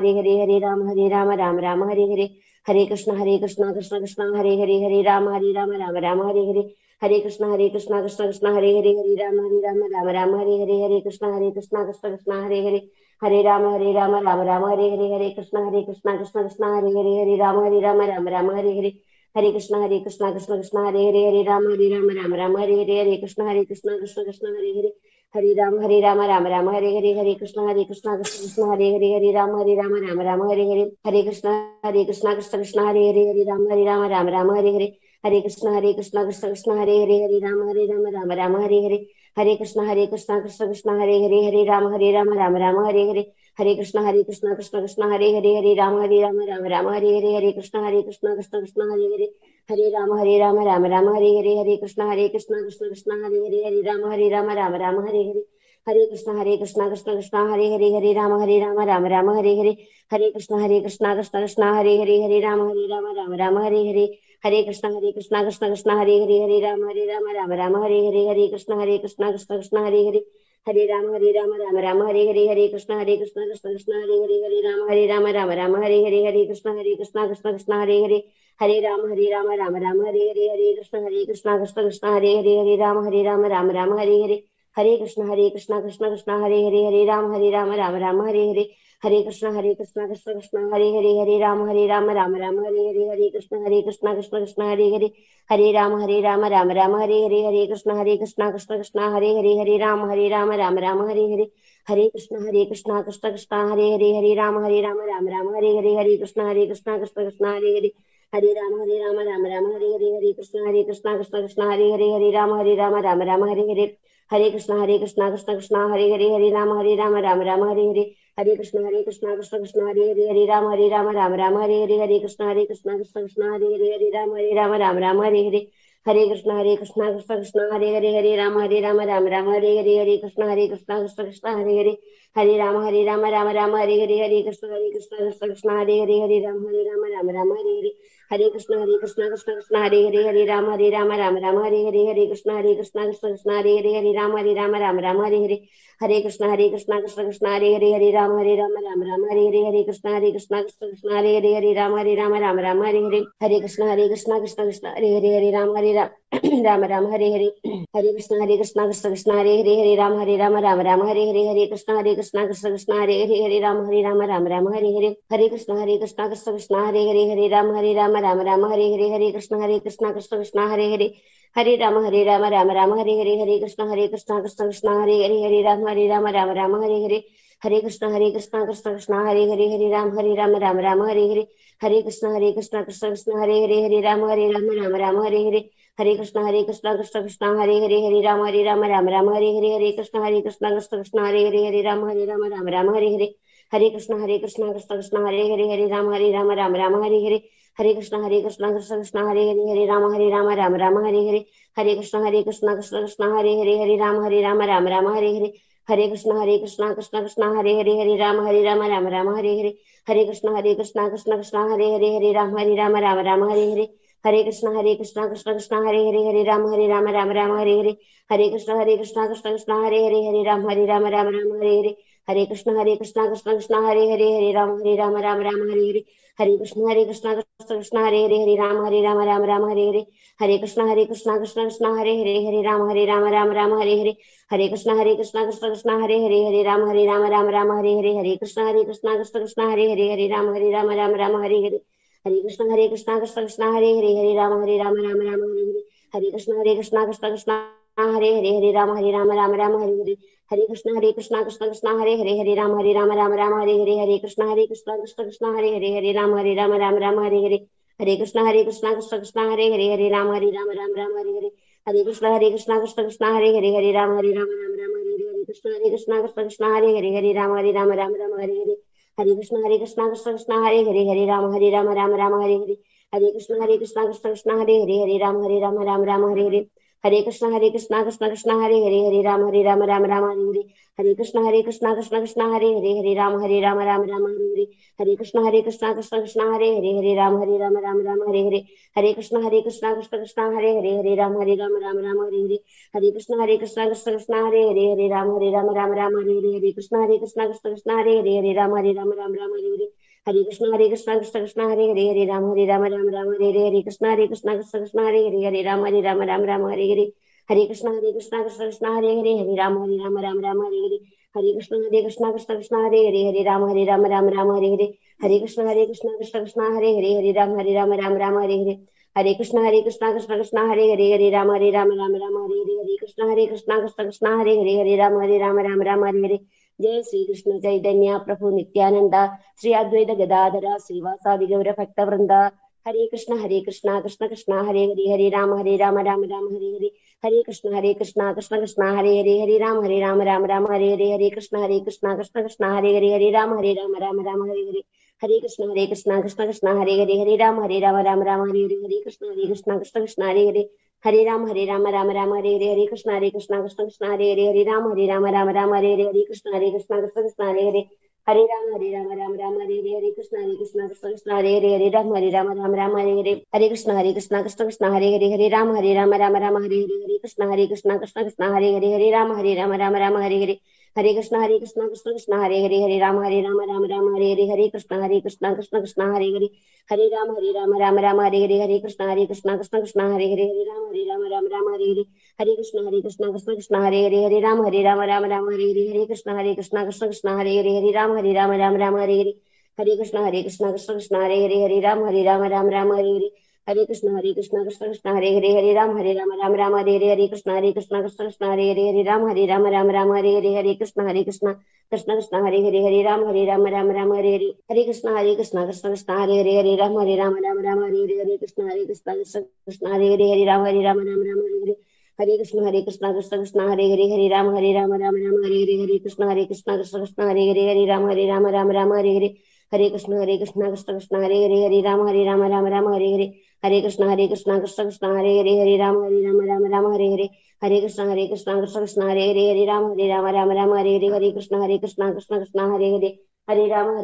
हरे राम हरे हरे, हरे कृष्ण कृष्ण कृष्ण हरे राम राम हरे हरे, हरे कृष्ण कृष्ण कृष्ण हरे राम हरे हरे, हरे कृष्ण कृष्ण कृष्ण हरे राम हरे हरे, हरे कृष्ण कृष्ण कृष्ण हरे राम हरे हरे, हरे कृष्ण कृष्ण कृष्ण हरे राम हरे हरे, हरे कृष्ण कृष्ण कृष्ण हरे राम हरे हरे, हरे कृष्ण कृष्ण कृष्ण हरे राम हरे हरे, हरे कृष्ण कृष्ण कृष्ण राम हरे हरे, हरे कृष्ण कृष्ण कृष्ण राम हरे हरे, हरे कृष्ण कृष्ण कृष्ण राम हरे हरे, हरे कृष्ण कृष्ण कृष्ण राम हरे हरे, हरे कृष्ण कृष्ण कृष्ण राम हरे हरे, हरे कृष्ण कृष्ण कृष्ण राम हरे हरे, हरे कृष्ण कृष्ण कृष्ण राम हरे हरे, हरे कृष्ण कृष्ण कृष्ण राम हरे हरे, हरे कृष्ण कृष्ण कृष्ण राम हरे हरे, हरे कृष्ण कृष्ण कृष्ण हरे राम हरे हरे, हरे कृष्ण कृष्ण कृष्ण राम हरे हरे, हरे कृष्ण कृष्ण कृष्ण हरे राम हरे हरे, हरे कृष्ण कृष्ण कृष्ण हरे राम हरे हरे, हरे कृष्ण कृष्ण कृष्ण राम हरे हरे, हरे कृष्ण कृष्ण कृष्ण राम हरे हरे, हरे कृष्ण कृष्ण कृष्ण राम हरे हरे, हरे कृष्ण कृष्ण कृष्ण राम हरे हरे, हरे कृष्ण कृष्ण कृष्ण राम हरे हरे, हरे कृष्ण कृष्ण कृष्ण हरे राम हरे हरे, हरे कृष्ण कृष्ण कृष्ण राम हरे हरे, हरे कृष्ण कृष्ण कृष्ण राम हरे हरे, हरे कृष्ण कृष्ण कृष्ण राम हरे हरे, हरे कृष्ण कृष्ण कृष्ण राम हरे हरे, हरे कृष्ण कृष्ण कृष्ण राम हरे हरे, हरे कृष्ण कृष्ण कृष्ण राम हरे हरे, हरे कृष्ण कृष्ण कृष्ण राम हरे हरे, हरे कृष्ण कृष्ण कृष्ण राम हरे हरे, हरे कृष्ण कृष्ण कृष्ण राम हरे हरे, हरे कृष्ण कृष्ण कृष्ण राम हरे हरे, हरे कृष्ण कृष्ण कृष्ण राम हरे हरे, हरे कृष्ण कृष्ण कृष्ण राम हरे हरे, हरे कृष्ण कृष्ण कृष्ण राम हरे हरे, हरे कृष्ण कृष्ण कृष्ण राम हरे हरे, हरे कृष्ण कृष्ण कृष्ण राम हरे हरे, हरे कृष्ण कृष्ण कृष्ण हरे राम हरे हरे, हरे कृष्ण कृष्ण कृष्ण राम हरे हरे, हरे कृष्ण कृष्ण कृष्ण राम हरे हरे, हरे कृष्ण कृष्ण कृष्ण राम हरे हरे, हरे कृष्ण कृष्ण कृष्ण राम हरे हरे, हरे कृष्ण कृष्ण कृष्ण राम हरे हरे, हरे कृष्ण कृष्ण कृष्ण राम हरे हरे, हरे कृष्ण कृष्ण कृष्ण राम हरे हरे, हरे कृष्ण कृष्ण कृष्ण राम हरे हरे, हरे कृष्ण कृष्ण कृष्ण राम हरे हरे, हरे कृष्ण कृष्ण कृष्ण राम हरे हरे, ഹരേ കൃഷ്ണ കൃഷ്ണ കൃഷ്ണ ഹരേ ഹരേ ഹരേ രാമ രാമ രാമ ഹരേ ഹരേ ഹരേ കൃഷ്ണ കൃഷ്ണ കൃഷ്ണ ഹരേ ഹരേ ഹരേ രാമ രാമ രാമ ഹരേ ഹരേ ഹരേ കൃഷ്ണ കൃഷ്ണ കൃഷ്ണ ഹരേ ഹരേ ഹരേ രാമ രാമ രാമ ഹരേ ഹരേ ഹരേ കൃഷ്ണ കൃഷ്ണ കൃഷ്ണ ഹരേ ഹരേ ഹരേ രാമ രാമ ഹരേ ഹരേ ഹരേ കൃഷ്ണ കൃഷ്ണ കൃഷ്ണ ഹരേ ഹരേ ഹരേ രാമ രാമ ഹരേ ഹരേ ഹരേ കൃഷ്ണ കൃഷ്ണ കൃഷ്ണ ഹരേ ഹരേ ഹരേ രാമ രാമ ഹരേ ഹരേ ഹരേ കൃഷ്ണ കൃഷ്ണ കൃഷ്ണ ഹരേ ഹരേ ഹരേ രാമ രാമ ഹരേ ഹരേ ഹരേ കൃഷ്ണ കൃഷ്ണ കൃഷ്ണ ഹരേ ഹരേ ഹരേ രാമ രാമ ഹരേ ഹരേ ഹരേ കൃഷ്ണ കൃഷ്ണ കൃഷ്ണ ഹരേ ഹരേ ഹരേ രാമ രാമ ഹരേ ഹരേ ഹരേ കൃഷ്ണ കൃഷ്ണ കൃഷ്ണ ഹരേ ഹരേ ഹരേ രാമ രാമ ഹരേ ഹരേ ഹരേ കൃഷ്ണ കൃഷ്ണ കൃഷ്ണ ഹരേ ഹരേ ഹരേ രാമ രാമ ഹരേ ഹരേ ഹരേ കൃഷ്ണ കൃഷ്ണ കൃഷ്ണ ഹരേ ഹരേ ഹരേ രാമ രാമ ഹരേ ഹരേ ഹരേ കൃഷ്ണ കൃഷ്ണ ഹരേ ഹരേ ഹരേ രാമ രാമ ഹരേ ഹരേ ഹരേ കൃഷ്ണ കൃഷ്ണ ഹരേ ഹരേ ഹരേ രാമ രാമ ഹരേ ഹരേ ഹരേ കൃഷ്ണ കൃഷ്ണ ഹരേ ഹരേ ഹരേ രാമ രാമ ഹരേ ഹരേ ഹരേ കൃഷ്ണ കൃഷ്ണ ഹരേ ഹരേ ഹരേ രാമ രാമ ഹരേ ഹരേ ഹരേ കൃഷ്ണ കൃഷ്ണ ഹരേ ഹരേ ഹരേ രാമ രാമ ഹരേ ഹരേ ഹരേ കൃഷ്ണ കൃഷ്ണ ഹരേ ഹരേ ഹരേ രാമ രാമ ഹരേ ഹരേ ഹരേ കൃഷ്ണ കൃഷ്ണ ഹരേ ഹരേ ഹരേ രാമ രാമ ഹരേ ഹരേ ഹരേ കൃഷ്ണ കൃഷ്ണ ഹരേ ഹരേ ഹരേ രാമ രാമ ഹരേ ഹരേ ഹരേ കൃഷ്ണ കൃഷ്ണ ഹരേ ഹരേ ഹരേ രാമ രാമ ഹരേ ഹരേ ഹരേ കൃഷ്ണ കൃഷ്ണ ഹരേ ഹരേ ഹരേ രാമ രാമ ഹരേ ഹരേ ഹരേ കൃഷ്ണ കൃഷ്ണ ഹരേ ഹരേ ഹരേ രാമ രാമ ഹരേ ഹരേ ഹരേ കൃഷ്ണ കൃഷ്ണ ഹരേ ഹരേ ഹരേ രാമ രാമ ഹരേ ഹരേ ഹരേ കൃഷ്ണ കൃഷ്ണ ഹരേ ഹരേ ഹരേ രാമ രാമ ഹരേ ഹരേ ഹരേ കൃഷ്ണ കൃഷ്ണ ഹരേ ഹരേ ഹരേ രാമ രാമ ഹരേ ഹരേ ഹരേ കൃഷ്ണ കൃഷ്ണ ഹരേ ഹരേ ഹരേ രാമ രാമ ഹരേ ഹരേ ഹരേ കൃഷ്ണ കൃഷ്ണ ഹരേ ഹരേ ഹരേ രാമ രാമ ഹരേ ഹരേ ഹരേ കൃഷ്ണ കൃഷ്ണ ഹരേ ഹരേ ഹരേ രാമ രാമ ഹരേ ഹരേ ജയ ശ്രീകൃഷ്ണ ചൈതന്യ പ്രഭു നിത്യാനന്ദ ശ്രീ അദ്വൈത ഗദാധര ശ്രീവാസാദി ഗൗര ഭക്തവൃന്ദ ഹരേ കൃഷ്ണ കൃഷ്ണ കൃഷ്ണ ഹരേ ഹരേ ഹരേ രാമ രാമ ഹരേ ഹരേ ഹരേ കൃഷ്ണ കൃഷ്ണ ഹരേ ഹരേ ഹരേ രാമ രാമ ഹരേ ഹരേ ഹരേ കൃഷ്ണ കൃഷ്ണ ഹരേ ഹരേ ഹരേ രാമ രാമ ഹരേ ഹരേ ഹരേ കൃഷ്ണ കൃഷ്ണ ഹരേ ഹരേ ഹരേ രാമ രാമ ഹരേ ഹരേ ഹരേ കൃഷ്ണ കൃഷ്ണ ഹരേ ഹരേ ഹരേ രാമ രാമ ഹരേ ഹരേ ഹരേ കൃഷ്ണ കൃഷ്ണ ഹരേ ഹരേ ഹരേ രാമ രാമ ഹരേ ഹരേ ഹരേ കൃഷ്ണ കൃഷ്ണ ഹരേ ഹരേ ഹരേ രാമ ഹരേ ഹരേ ഹരേ കൃഷ്ണ കൃഷ്ണ ഹരേ ഹരേ ഹരേ രാമ രാമ ഹരേ ഹരേ ഹരേ കൃഷ്ണ കൃഷ്ണ ഹരേ ഹരേ ഹരേ രാമ രാമ ഹരേ ഹരേ ഹരേ കൃഷ്ണ കൃഷ്ണ ഹരേ ഹരേ ഹരേ രാമ രാമ ഹരേ ഹരേ ഹരേ കൃഷ്ണ കൃഷ്ണ ഹരേ ഹരേ ഹരേ രാമ രാമ ഹരേ ഹരേ ഹരേ കൃഷ്ണ കൃഷ്ണ ഹരേ ഹരേ ഹരേ രാമ ഹരേ ഹരേ ഹരേ കൃഷ്ണ കൃഷ്ണ ഹരേ ഹരേ ഹരേ രാമ ഹരേ ഹരേ ഹരേ കൃഷ്ണ കൃഷ്ണ ഹരേ ഹരേ ഹരേ രാമ രാമ ഹരേ ഹരേ ഹരേ കൃഷ്ണ കൃഷ്ണ ഹരേ ഹരേ ഹരേ രാമ രാമ ഹരേ ഹരേ ഹരേ കൃഷ്ണ കൃഷ്ണ ഹരേ ഹരേ ഹരേ രാമ രാമ ഹരേ ഹരേ ഹരേ കൃഷ്ണ കൃഷ്ണ ഹരേ ഹരേ ഹരേ രാമ രാമ ഹരേ ഹരേ ഹരേ കൃഷ്ണ കൃഷ്ണ ഹരേ ഹരേ ഹരേ രാമ രാമ ഹരേ ഹരേ ഹരേ കൃഷ്ണ കൃഷ്ണ ഹരേ ഹരേ ഹരേ രാമ രാമ ഹരേ ഹരേ ഹരേ കൃഷ്ണ കൃഷ്ണ ഹരേ ഹരേ ഹരേ രാമ രാമ ഹരേ ഹരേ ഹരേ കൃഷ്ണ കൃഷ്ണ ഹരേ ഹരേ ഹരേ രാമ രാമ ഹരേ ഹരേ ഹരേ കൃഷ്ണ ഹരേ ഹരേ ഹരേ രാമ രാമ ഹരേ ഹരേ ഹരേ കൃഷ്ണ കൃഷ്ണ ഹരേ ഹരേ ഹരേ രാമ രാമ ഹരേ ഹരേ ഹരേ കൃഷ്ണ കൃഷ്ണ ഹരേ ഹരേ ഹരേ രാമ രാമ ഹരേ ഹരേ ഹരേ കൃഷ്ണ കൃഷ്ണ ഹരേ ഹരേ ഹരേ രാമ രാമ ഹരേ ഹരേ ഹരേ കൃഷ്ണ കൃഷ്ണ ഹരേ ഹരേ ഹരേ രാമ രാമ ഹരേ ഹരേ ഹരേ കൃഷ്ണ കൃഷ്ണ ഹരേ ഹരേ ഹരേ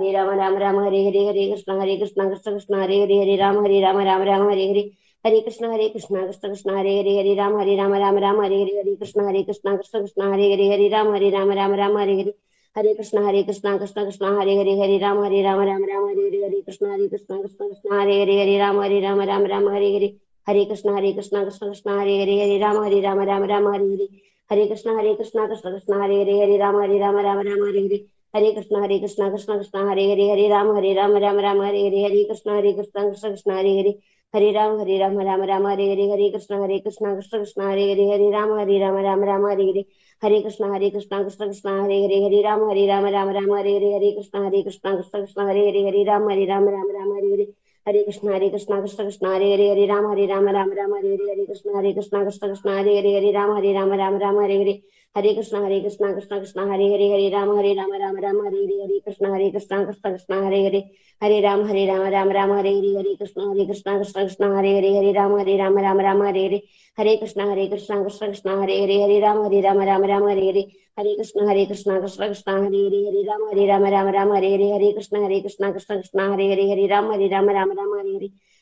രാമ ഹരേ ഹരേ ഹരേ കൃഷ്ണ കൃഷ്ണ ഹരേ ഹരേ ഹരേ രാമ രാമ ഹരേ ഹരേ ഹരേ കൃഷ്ണ കൃഷ്ണ ഹരേ ഹരേ ഹരേ രാമ രാമ ഹരേ ഹരേ ഹരേ കൃഷ്ണ കൃഷ്ണ ഹരേ ഹരേ ഹരേ രാമ രാമ ഹരേ ഹരേ ഹരേ കൃഷ്ണ കൃഷ്ണ ഹരേ ഹരേ ഹരേ രാമ രാമ ഹരേ ഹരേ ഹരേ കൃഷ്ണ കൃഷ്ണ ഹരേ ഹരേ ഹരേ രാമ രാമ ഹരേ ഹരേ ഹരേ കൃഷ്ണ കൃഷ്ണ ഹരേ ഹരേ ഹരേ രാമ രാമ ഹരേ ഹരേ ഹരേ കൃഷ്ണ കൃഷ്ണ ഹരേ ഹരേ ഹരേ രാമ രാമ ഹരേ ഹരേ ഹരേ കൃഷ്ണ കൃഷ്ണ ഹരേ ഹരേ ഹരേ രാമ രാമ ഹരേ ഹരേ ഹരേ കൃഷ്ണ കൃഷ്ണ ഹരേ ഹരേ ഹരേ രാമ ഹരേ ഹരേ ഹരേ കൃഷ്ണ കൃഷ്ണ ഹരേ ഹരേ ഹരേ രാമ രാമ ഹരേ ഹരേ ഹരേ കൃഷ്ണ കൃഷ്ണ ഹരേ ഹരേ ഹരേ രാമ രാമ ഹരേ ഹരേ ഹരേ കൃഷ്ണ കൃഷ്ണ ഹരേ ഹരേ ഹരേ രാമ രാമ ഹരേ ഹരേ ഹരേ കൃഷ്ണ കൃഷ്ണ ഹരേ ഹരേ ഹരേ രാമ രാമ ഹരേ ഹരേ ഹരേ കൃഷ്ണ കൃഷ്ണ ഹരേ ഹരേ ഹരേ രാമ രാമ ഹരേ ഹരേ ഹരേ കൃഷ്ണ കൃഷ്ണ ഹരേ ഹരേ ഹരേ രാമ രാമ ഹരേ ഹരേ ഹരേ കൃഷ്ണ കൃഷ്ണ ഹരേ ഹരേ ഹരേ രാമ രാമ ഹരേ ഹരേ ഹരേ കൃഷ്ണ കൃഷ്ണ ഹരേ ഹരേ ഹരേ രാമ രാമ ഹരേ ഹരേ ഹരേ കൃഷ്ണ കൃഷ്ണ ഹരേ ഹരേ ഹരേ രാമ രാമ ഹരേ ഹരേ ഹരേ കൃഷ്ണ കൃഷ്ണ ഹരേ ഹരേ ഹരേ രാമ രാമ ഹരേ ഹരേ ഹരേ കൃഷ്ണ കൃഷ്ണ ഹരേ ഹരേ ഹരേ രാമ രാമ ഹരേ ഹരേ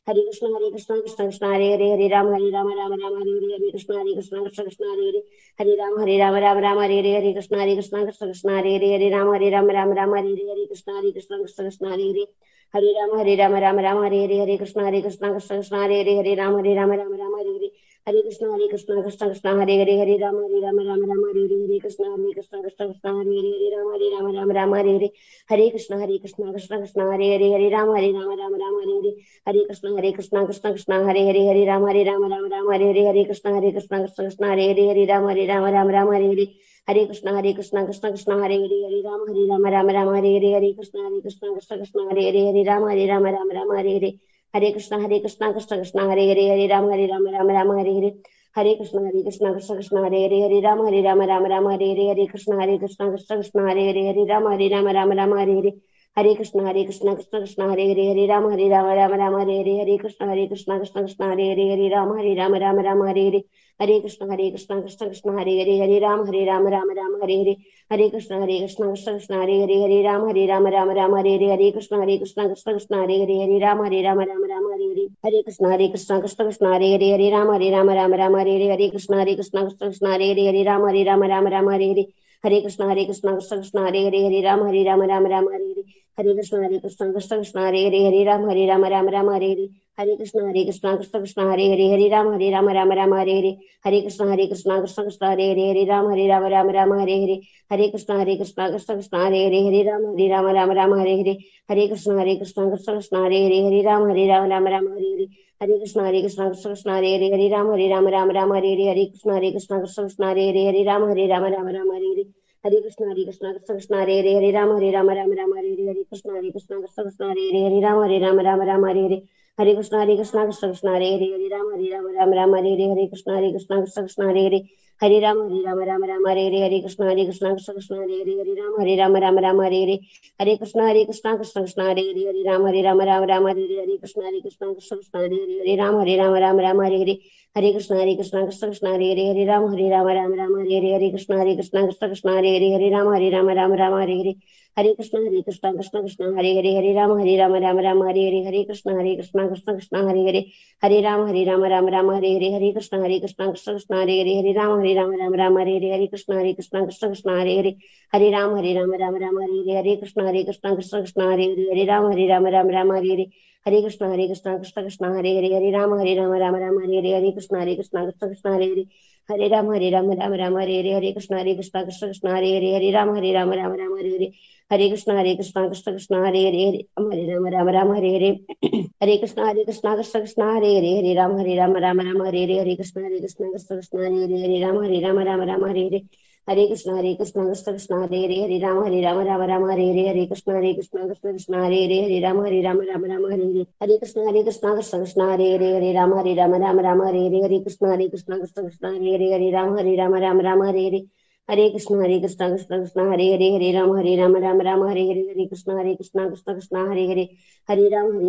Hare Krishna Krishna Krishna Hare Hare Hare Rama Rama Rama Hare Hare Hare Krishna Krishna Krishna Hare Hare Hare Rama Rama Hare Hare Hare Krishna Krishna Krishna Hare Hare Hare Rama Rama Hare Hare Hare Krishna Krishna Krishna Hare Hare Hare Rama Hare Hare Hare Krishna Krishna Krishna Hare Hare Hare Rama Rama Hare Hare Hare Krishna Krishna Krishna Hare Hare Hare Rama Rama Hare Hare Hare Krishna Krishna Krishna Hare Hare Hare Rama Hare Hare Hare Krishna Krishna Krishna Hare Hare Hare Rama Rama Hare Hare Hare Krishna Krishna Krishna Hare Hare Hare Rama Hare Hare Hare Krishna Krishna Krishna Hare Hare Hare Rama Hare Hare Hare Krishna Krishna Krishna Hare Hare Hare Rama Hare Hare Hare Krishna Krishna Krishna Hare Hare Hare Rama Hare Hare Hare Krishna Krishna Krishna Hare Hare Hare Rama Hare Hare Hare Krishna Krishna Krishna Hare Hare Hare Rama Hare Hare Hare Krishna Krishna Krishna Hare Hare Hare Rama Hare Hare Hare Krishna Krishna Krishna Hare Hare Hare Rama Hare Hare Hare Krishna Krishna Krishna Hare Hare Hare Rama Hare Hare Hare Krishna Krishna Krishna Hare Hare Hare Rama Hare Hare Hare Krishna Krishna Krishna Hare Hare Hare Rama Hare Hare Hare Krishna Krishna Krishna Hare Hare Hare Rama Hare Hare Hare Krishna Krishna Krishna Hare Hare Hare Rama Hare Hare Hare Krishna Krishna Krishna Hare Hare Hare Rama Hare Hare Hare Krishna Krishna Krishna Hare Hare Hare Rama Hare Hare Hare Krishna Krishna Krishna Hare Hare Hare Rama Hare Hare Hare Krishna Krishna Krishna Hare Hare Hare Rama Hare Hare Hare Krishna Krishna Krishna Hare Hare Hare Rama Hare Hare Hare Krishna Krishna Krishna Hare Hare Hare Rama Hare Hare Hare Krishna Krishna Krishna Hare Hare Hare Rama Hare Hare Hare Krishna Krishna Krishna Hare Hare Hare Rama Hare Hare Hare Krishna Krishna Krishna Hare Hare Hare Rama Hare Hare Hare Krishna Krishna Krishna Hare Hare Hare Rama Hare Hare Krishna Krishna Krishna Hare Hare Hare Rama Hare Hare Hare Krishna Krishna Krishna Hare Hare Hare Rama Hare Hare Hare Krishna Krishna Krishna Hare Hare Hare Rama Hare Hare Hare Krishna Krishna Krishna Hare Hare Hare Rama Hare Hare Hare Krishna Krishna Krishna Hare Hare Hare Rama Hare Hare Krishna Krishna Krishna Hare Hare Rama Hare Hare Hare Krishna Krishna Krishna Hare Hare Hare Rama Hare Hare Krishna Krishna Krishna Hare Hare Hare Rama Hare Hare Hare Krishna Krishna Krishna Hare Hare Hare Rama Hare Hare Hare Krishna Krishna Krishna Hare Hare Hare Rama Hare Hare Hare Krishna Krishna Krishna Hare Hare Hare Rama Hare Hare Hare Krishna Krishna Krishna Hare Hare Hare Rama Hare Hare Hare Krishna Krishna Krishna Hare Hare Hare Rama Hare Hare Hare Krishna Krishna Krishna Hare Hare Hare Rama Hare Hare Hare Krishna Krishna Krishna Hare Hare Hare Rama Hare Hare Hare Krishna Krishna Krishna Hare Hare Hare Rama Hare Hare Hare Krishna Krishna Krishna Hare Hare Hare Rama Hare Hare Hare Krishna Krishna Krishna Hare Hare Hare Rama Hare Hare Hare Krishna Krishna Krishna Hare Hare Hare Rama Hare Hare Hare Krishna Krishna Krishna Hare Hare Hare Rama Hare Hare Hare Krishna Krishna Krishna Hare Hare Hare Rama Hare Hare Hare Krishna Krishna Krishna Hare Hare Hare Rama Hare Hare Hare Krishna Krishna Krishna Hare Hare Hare Rama Hare Hare Hare Krishna Krishna Krishna Hare Hare Hare Rama Hare Hare Hare Krishna Krishna Krishna Hare Hare Hare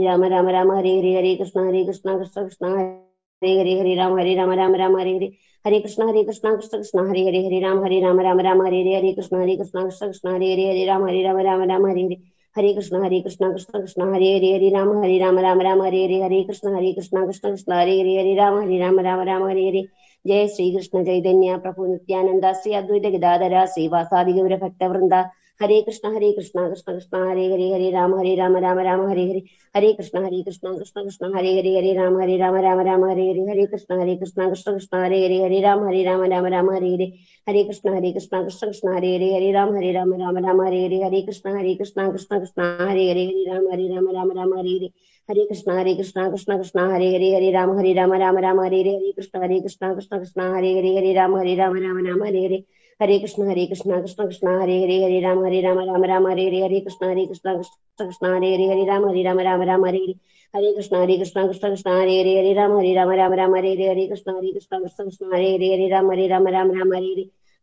Rama Hare Hare Hare Krishna Krishna Krishna Hare Hare Hare Rama Hare Hare Hare Krishna Krishna Krishna Hare Hare Hare Rama Hare Hare Hare Krishna Krishna Krishna Hare Hare Hare Rama Hare Hare Hare Krishna Krishna Krishna Hare Hare Hare Rama Hare Hare Hare Krishna Krishna Krishna Hare Hare Hare Rama Hare Hare जय श्री कृष्ण चैतन्य प्रभु नित्यानंद श्री अद्वैत गदाधर श्रीवासादि गौर भक्त वृंदा Hare Krishna Krishna Krishna Hare Hare Hare Ram Ram Hare Hare Hare Krishna Krishna Krishna Hare Hare Hare Ram Ram Hare Hare Hare Krishna Krishna Krishna Hare Hare Hare Ram Ram Hare Hare Hare Krishna Krishna Krishna Hare Hare Hare Ram Ram Hare Hare Hare Krishna Krishna Krishna Hare Hare Hare Ram Ram Hare Hare Hare Krishna Krishna Krishna Hare Hare Hare Ram Ram Hare Hare Hare Krishna Krishna Krishna Hare Hare Hare Ram Ram Hare Hare Hare Krishna Krishna Krishna Hare Hare Hare Ram Ram Hare Hare Hare Krishna Krishna Krishna Hare Hare Hare Ram Ram Hare Hare Hare Krishna Krishna Krishna Hare Hare Hare Ram Ram Hare Hare Hare Krishna Krishna Krishna Hare Hare Hare Ram Ram Hare Hare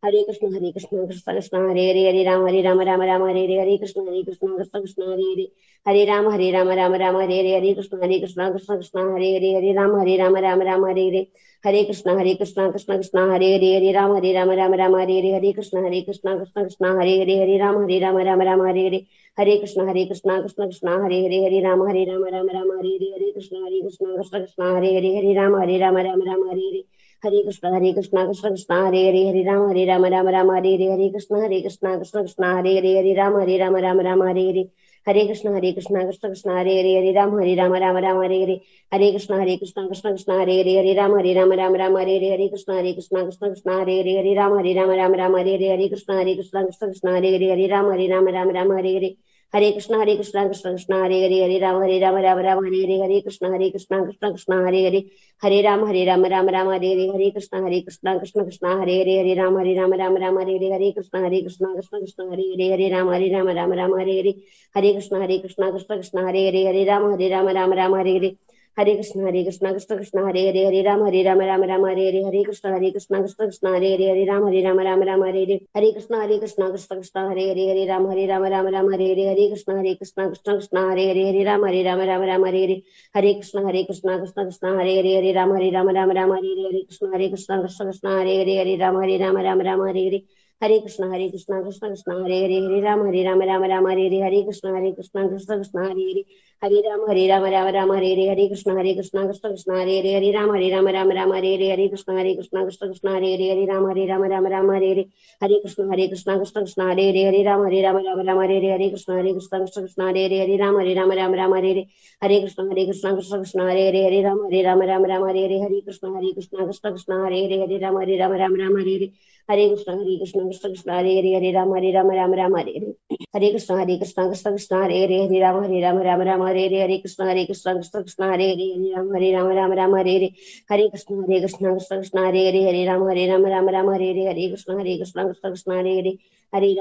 Hare Krishna Krishna Krishna Hare Hare Hare Rama Rama Hare Hare Hare Krishna Krishna Krishna Hare Hare Hare Rama Rama Hare Hare Hare Krishna Krishna Krishna Hare Hare Hare Rama Rama Hare Hare Hare Krishna Krishna Krishna Hare Hare Hare Rama Rama Hare Hare Hare Krishna Krishna Krishna Hare Hare Hare Rama Rama Hare Hare Hare Krishna Krishna Krishna Hare Hare Hare Rama Rama Hare Hare Hare Krishna Krishna Krishna Hare Hare Hare Rama Rama Hare Hare Hare Krishna Krishna Krishna Hare Hare Hare Rama Hare Hare Hare Krishna Krishna Krishna Hare Hare Hare Rama Rama Hare Hare Hare Krishna Krishna Krishna Hare Hare Hare Rama Hare Hare Hare Krishna Krishna Krishna Hare Hare Hare Rama Hare Hare Hare Krishna Krishna Krishna Hare Hare Hare Rama Hare Hare Hare Krishna Krishna Krishna Hare Hare Hare Rama Hare Hare Hare Krishna Krishna Krishna Hare Hare Hare Rama Hare Hare Hare Krishna Krishna Krishna Hare Hare Hare Rama Rama Hare Hare Hare Krishna Krishna Krishna Hare Hare Hare Rama Rama Hare Hare Hare Krishna Krishna Krishna Hare Hare Hare Rama Hare Hare Hare Krishna Krishna Krishna Hare Hare Hare Rama Hare Hare Hare Krishna Krishna Krishna Hare Hare Hare Rama Hare Hare Hare Krishna Krishna Krishna Hare Hare Hare Rama Hare Hare Hare Krishna Krishna Krishna Hare Hare Hare Rama Hare Hare Hare Krishna Krishna Krishna Hare Hare Hare Rama Hare Hare Hare Krishna Krishna Krishna Hare Hare Hare Rama Hare Hare Krishna Krishna Krishna Hare Hare Hare Rama Hare Hare Hare Krishna Krishna Krishna Hare Hare Hare Rama Hare Hare Hare Krishna Krishna Krishna Hare Hare Hare Rama Hare Hare Hare Krishna Krishna Krishna Hare Hare Hare Rama Hare Hare Hare Krishna Krishna Krishna Hare Hare Rama Hare Hare Hare Krishna Krishna Hare Hare Hare Rama Hare Hare Hare Krishna Krishna Hare Hare Hare Rama Hare Hare Hare Krishna Krishna Hare Hare Hare Rama Hare Hare Hare Krishna Krishna Hare Hare Hare Rama Hare Hare Hare Krishna Krishna Hare Hare Hare Rama Hare Hare Hare Krishna Krishna Hare Hare Hare Rama Hare Hare Krishna Krishna Hare Hare Hare Rama Hare Hare Hare Krishna Krishna Hare Hare Hare Rama Hare Hare Hare Krishna Krishna Hare Hare Hare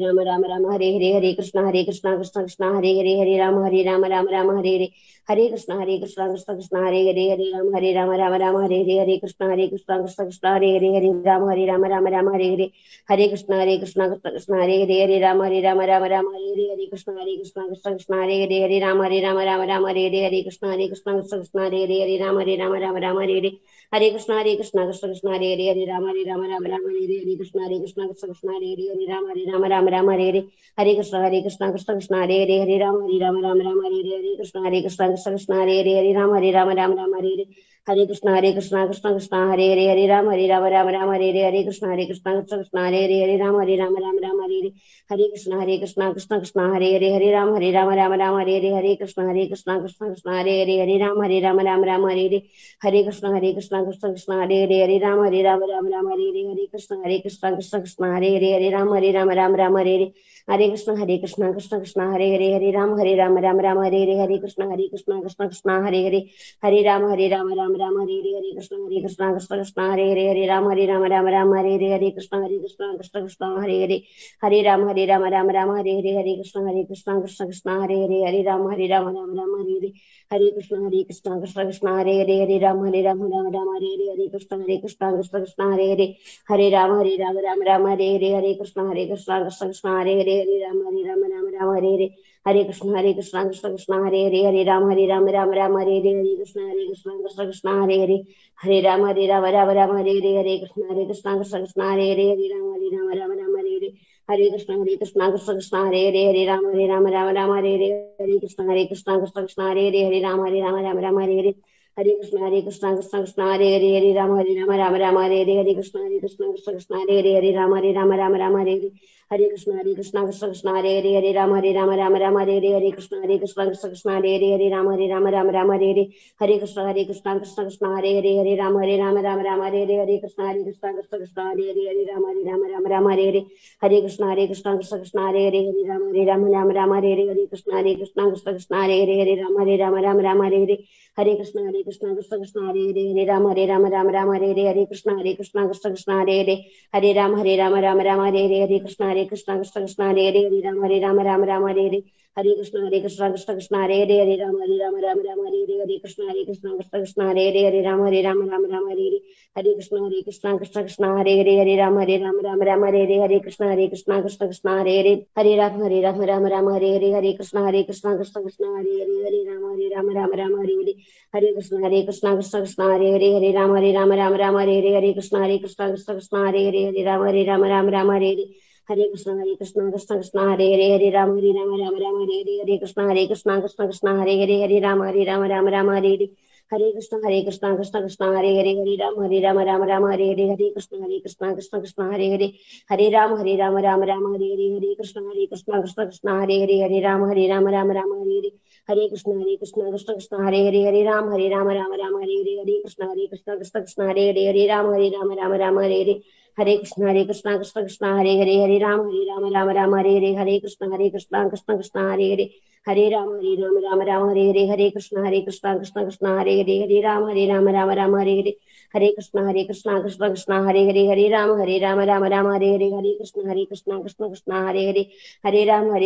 Rama Hare Hare Hare Krishna Krishna Hare Hare Hare Rama Hare Hare Hare Krishna Krishna Hare Hare Hare Rama Hare Hare Hare Krishna Krishna Hare Hare Hare Rama Hare Hare Hare Krishna Krishna Hare Hare Hare Rama Hare Hare Krishna Krishna Hare Hare Hare Rama Hare Hare Hare Krishna Krishna Hare Hare Hare Rama Hare Hare Hare Krishna Krishna Hare Hare Hare Rama Hare Hare Krishna Krishna Hare Hare Hare Rama Hare Hare Hare Krishna Krishna Hare Hare Hare Rama Hare Hare Krishna Krishna Hare Hare Hare Rama Hare Hare Hare Krishna Krishna Hare Hare Hare Rama Hare Hare Krishna Krishna Hare Hare Hare Rama Hare Hare Hare Krishna Krishna Hare Hare Hare Rama Hare Hare Hare Krishna Krishna Hare Hare Hare Rama Hare Hare Hare Krishna Krishna Hare Hare Hare Rama Hare Hare Krishna Krishna Hare Hare Hare Rama Hare Hare Hare Krishna Krishna Hare Hare Hare Rama Hare Hare Hare Krishna Krishna Hare Hare Hare Rama Hare Hare Krishna Hare Hare Hare Rama Hare Hare Hare Krishna Krishna Hare Hare Hare Rama Hare Hare Hare Krishna Krishna Hare Hare Hare Rama Hare Hare Hare Krishna Krishna Hare Hare Hare Rama Hare Hare Krishna Krishna Hare Hare Hare Rama Hare Hare Hare Krishna Krishna Hare Hare Hare Rama Hare Hare Hare Krishna Krishna Hare Hare Hare Rama Hare Hare Hare Krishna Krishna Hare Hare Hare Rama Hare Hare Hare Krishna Krishna Hare Hare Hare Rama Hare Hare Hare Krishna Krishna Hare Hare Hare Rama Hare Hare Hare Krishna Krishna Hare Hare Hare Rama Hare Hare Hare Krishna Hare Hare Hare Rama Hare Hare Krishna Krishna Hare Hare Hare Rama Hare Hare Hare Krishna Krishna Hare Hare Hare Rama Hare Hare Krishna Krishna Hare Hare Hare Rama Hare Hare Hare Krishna Krishna Hare Hare Hare Rama Hare Hare Krishna Krishna Hare Hare Hare Rama Hare Hare Hare Krishna Krishna Hare Hare Hare Rama Hare Hare Krishna Krishna Hare Hare Hare Rama Hare Hare Hare Krishna Krishna Hare Hare Hare Rama Hare Hare Hare Krishna Krishna Hare Hare Hare Rama Hare Hare Hare Krishna Krishna Hare Krishna Krishna Krishna Hare Hare Hare Rama Rama Rama Hare Hare Hare Krishna Krishna Krishna Hare Hare Hare Rama Rama Rama Hare Hare Hare Krishna Krishna Krishna Hare Hare Hare Rama Rama Rama Hare Hare Hare Krishna Krishna Krishna Hare Hare Hare Rama Rama Hare Hare Hare Krishna Krishna Krishna Hare Hare Hare Rama Rama Hare Hare Hare Krishna Krishna Krishna Hare Hare Hare Rama Rama Hare Hare Hare Krishna Krishna Krishna Hare Hare Hare Rama Rama Hare Hare Hare Krishna Krishna Krishna Hare Hare Hare Rama Rama Hare Hare Hare Krishna Krishna Krishna Hare Hare Hare Rama Rama Hare Hare Hare Krishna Krishna Krishna Hare Hare Hare Rama Rama Hare Hare Hare Krishna Krishna Krishna Hare Hare Hare Rama Hare Hare Hare Krishna Krishna Hare Hare Hare Rama Rama Hare Hare Hare Krishna Krishna Hare Hare Hare Rama Rama Hare Hare Hare Krishna Krishna Hare Hare Hare Rama Rama Hare Hare Hare Krishna Krishna Hare Hare Hare Rama Rama Hare Hare Hare Krishna Krishna Hare Hare Hare Rama Rama Hare Hare Hare Krishna Krishna Hare Hare Hare Rama Hare Hare Hare Krishna Krishna Hare Hare Hare Rama Hare Hare Hare Krishna Krishna Hare Hare Hare Rama Hare Hare Hare Krishna Krishna Hare Hare Hare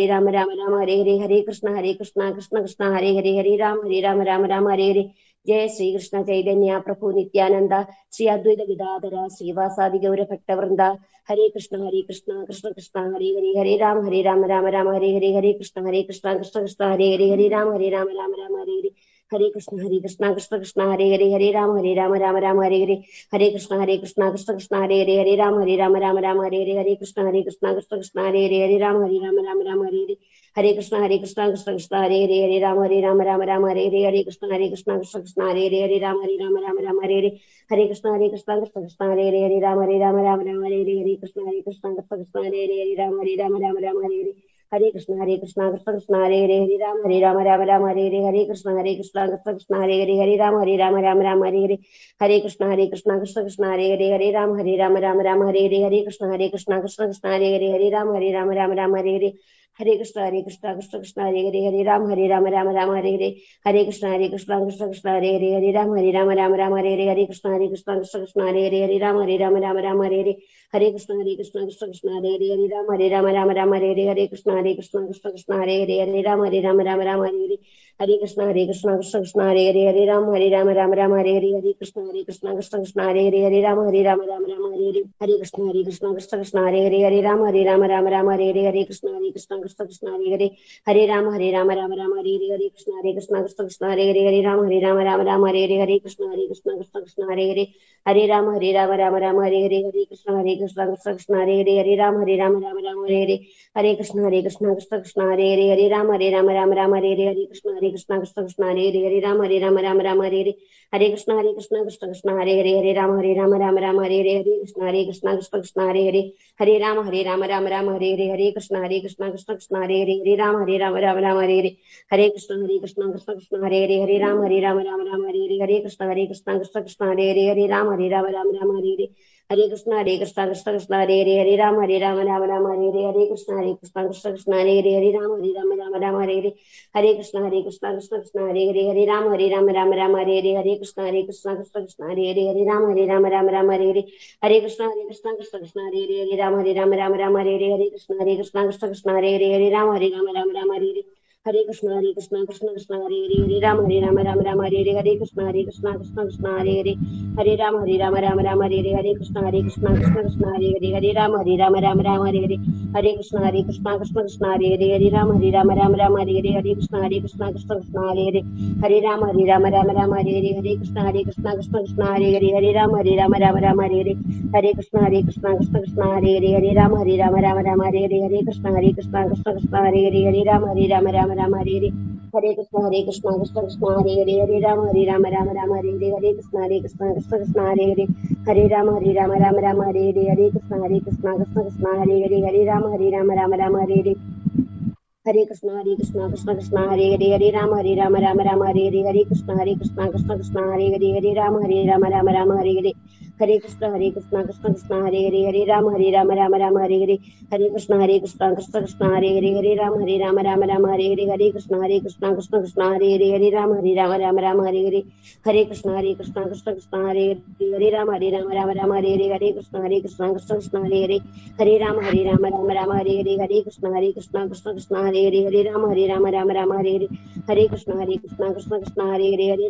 Rama Hare Hare Hare Krishna Krishna Hare Hare Hare Rama Hare Hare जय श्री कृष्ण चैतन्य प्रभु नित्यानंद श्री अद्वैत गदाधर श्रीवासादि गौर भक्तवृंद हरे कृष्ण कृष्ण कृष्ण हरे हरे हरे राम राम राम हरे हरे हरे कृष्ण कृष्ण कृष्ण हरे हरे हरे राम राम हरे हरे हरे कृष्ण कृष्ण कृष्ण हरे हरे हरे राम राम हरे हरे कृष्ण कृष्ण कृष्ण हरे हरे हरे राम राम हरे हरे कृष्ण कृष्ण कृष्ण हरे हरे हरे राम राम हरे हरे कृष्ण कृष्ण कृष्ण हरे हरे राम राम हरे हरे कृष्ण कृष्ण कृष्ण हरे हरे राम राम हरे हरे कृष्ण कृष्ण कृष्ण हरे हरे राम राम हरे हरे कृष्ण कृष्ण कृष्ण हरे हरे राम राम हरे हरे कृष्ण कृष्ण कृष्ण हरे हरे राम राम हरे हरे कृष्ण कृष्ण कृष्ण हरे हरे राम राम हरे हरे कृष्ण कृष्ण कृष्ण हरे हरे राम राम हरे हरे कृष्ण कृष्ण कृष्ण हरे हरे राम राम हरे हरे कृष्ण कृष्ण कृष्ण हरे हरे राम राम हरे कृष्ण कृष्ण कृष्ण हरे हरे राम राम हरे हरे कृष्ण कृष्ण कृष्ण हरे हरे राम राम हरे कृष्ण कृष्ण कृष्ण हरे हरे राम हरे हरे कृष्ण कृष्ण कृष्ण हरे हरे राम राम हरे कृष्ण कृष्ण कृष्ण हरे हरे राम हरे कृष्ण कृष्ण कृष्ण हरे हरे राम हरे कृष्ण कृष्ण कृष्ण हरे हरे राम राम हरे कृष्ण कृष्ण कृष्ण हरे हरे राम हरे हरे कृष्ण कृष्ण कृष्ण हरे हरे राम हरे कृष्ण कृष्ण कृष्ण हरे हरे राम राम हरे हरे कृष्ण कृष्ण हरे हरे राम हरे कृष्ण कृष्ण कृष्ण हरे हरे राम राम हरे कृष्ण कृष्ण हरे हरे राम राम हरे कृष्ण कृष्ण कृष्ण हरे हरे राम राम हरे कृष्ण कृष्ण कृष्ण हरे राम हरे हरे कृष्ण कृष्ण कृष्ण हरे हरे राम राम हरे कृष्ण कृष्ण कृष्ण हरे हरे राम राम हरे कृष्ण कृष्ण कृष्ण हरे हरे राम राम हरे कृष्ण कृष्ण कृष्ण हरे हरे राम राम हरे कृष्ण कृष्ण कृष्ण हरे हरे राम हरे कृष्ण कृष्ण कृष्ण हरे हरे राम राम हरे कृष्ण कृष्ण कृष्ण हरे हरे राम राम हरे कृष्ण कृष्ण कृष्ण हरे हरे राम राम हरे कृष्ण कृष्ण कृष्ण हरे हरे राम राम हरे कृष्ण कृष्ण कृष्ण हरे हरे राम राम हरे कृष्ण कृष्ण कृष्ण हरे राम राम हरे कृष्ण कृष्ण कृष्ण हरे राम राम हरे कृष्ण कृष्ण कृष्ण हरे राम राम हरे कृष्ण कृष्ण कृष्ण हरे राम राम हरे कृष्ण कृष्ण कृष्ण हरे राम हरे कृष्ण कृष्ण कृष्ण हरे राम हरे कृष्ण कृष्ण हरे राम हरे कृष्ण कृष्ण हरे राम हरे कृष्ण कृष्ण कृष्ण हरे राम हरे कृष्ण कृष्ण हरे राम हरे कृष्ण कृष्ण कृष्ण हरे राम हरे हरे कृष्ण कृष्ण कृष्ण हरे राम राम हरे हरे कृष्ण कृष्ण कृष्ण हरे हरे, हरे राम राम राम हरे हरे, हरे कृष्ण कृष्ण कृष्ण हरे हरे, हरे राम राम हरे हरे, हरे कृष्ण कृष्ण कृष्ण हरे हरे, हरे राम राम हरे हरे, हरे कृष्ण कृष्ण कृष्ण हरे हरे, हरे राम राम हरे हरे, हरे कृष्ण कृष्ण कृष्ण हरे हरे, हरे राम राम हरे हरे, हरे कृष्ण कृष्ण हरे हरे, हरे राम राम हरे हरे, हरे कृष्ण कृष्ण कृष्ण हरे हरे, हरे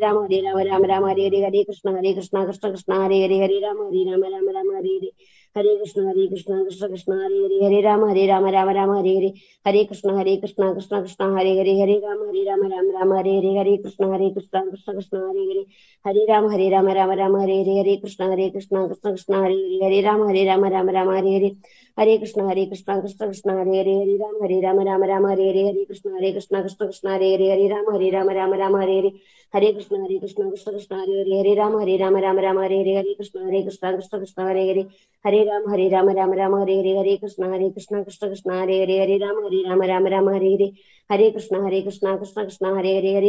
राम हरे हरे, हरे कृष्ण कृष्ण कृष्ण हरे हरे, हरे राम राम हरे हरे, हरे कृष्ण कृष्ण कृष्ण हरे हरे, हरे राम राम हरे हरे, हरे कृष्ण कृष्ण कृष्ण हरे हरे, हरे राम हरे हरे, हरे कृष्ण कृष्ण कृष्ण हरे हरे, हरे राम राम हरे हरे, हरे कृष्ण कृष्ण कृष्ण हरे हरे, हरे राम हरे हरे, हरे कृष्ण कृष्ण कृष्ण हरे हरे, हरे राम हरे हरे, हरे कृष्ण कृष्ण कृष्ण हरे हरे, हरे राम हरे हरे, हरे कृष्ण कृष्ण कृष्ण हरे हरे, हरे राम राम हरे हरे, हरे कृष्ण कृष्ण कृष्ण हरे हरे, हरे राम राम हरे हरे, हरे कृष्ण कृष्ण कृष्ण हरे हरे, हरे राम राम हरे हरे, हरे कृष्ण कृष्ण कृष्ण हरे हरे, हरे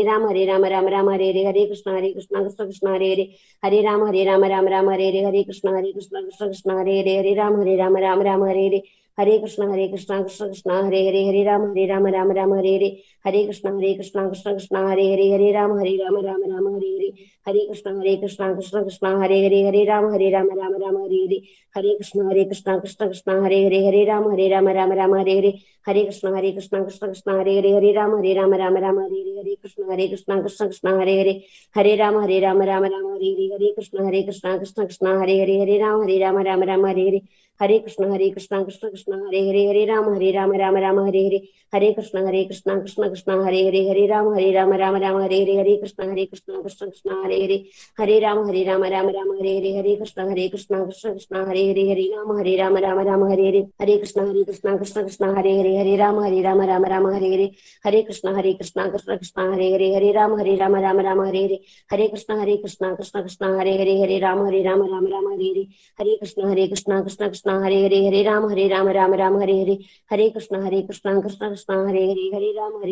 राम हरे हरे, हरे कृष्ण कृष्ण कृष्ण हरे हरे, हरे राम राम हरे हरे, हरे कृष्ण कृष्ण कृष्ण हरे हरे, हरे राम हरे हरे, हरे कृष्ण कृष्ण कृष्ण हरे हरे, हरे राम राम हरे हरे, हरे कृष्ण कृष्ण कृष्ण हरे हरे, हरे राम राम हरे हरे, हरे कृष्ण कृष्ण कृष्ण हरे हरे, हरे राम राम हरे हरे, हरे कृष्ण कृष्ण कृष्ण हरे हरे, हरे राम राम हरे हरे, हरे कृष्ण कृष्ण कृष्ण हरे हरे, हरे राम राम हरे हरे, हरे कृष्ण कृष्ण कृष्ण हरे हरे, हरे राम राम हरे हरे, हरे कृष्ण कृष्ण कृष्ण हरे हरे, हरे राम राम हरे हरे, हरे कृष्ण कृष्ण कृष्ण हरे हरे, हरे राम राम हरे हरे, हरे कृष्ण कृष्ण कृष्ण हरे हरे, हरे राम राम हरे हरे, हरे कृष्ण कृष्ण कृष्ण हरे हरे, हरे राम राम हरे हरे, हरे कृष्ण कृष्ण कृष्ण हरे हरे, हरे राम राम हरे हरे, हरे कृष्ण कृष्ण कृष्ण हरे हरे, हरे राम राम हरे हरे, हरे कृष्ण कृष्ण कृष्ण हरे हरे, हरे राम राम हरे हरे, हरे कृष्ण कृष्ण कृष्ण हरे हरे, हरे राम राम हरे हरे, हरे कृष्ण कृष्ण कृष्ण हरे हरे, हरे राम राम हरे हरे, हरे कृष्ण कृष्ण कृष्ण हरे हरे, हरे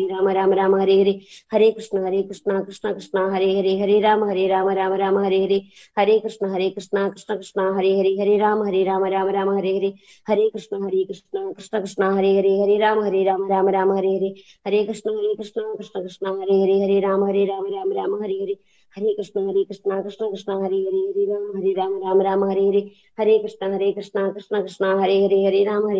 राम हरे हरे, हरे कृष्ण कृष्ण कृष्ण हरे हरे, हरे राम राम हरे हरे, हरे कृष्ण कृष्ण कृष्ण हरे हरे, हरे राम राम हरे हरे, हरे कृष्ण कृष्ण कृष्ण हरे हरे, हरे राम राम हरे हरे, हरे कृष्ण कृष्ण कृष्ण हरे हरे, हरे राम राम हरे हरे, हरे कृष्ण कृष्ण कृष्ण हरे हरे, हरे राम राम हरे हरे, हरे कृष्ण कृष्ण कृष्ण हरे हरे, हरे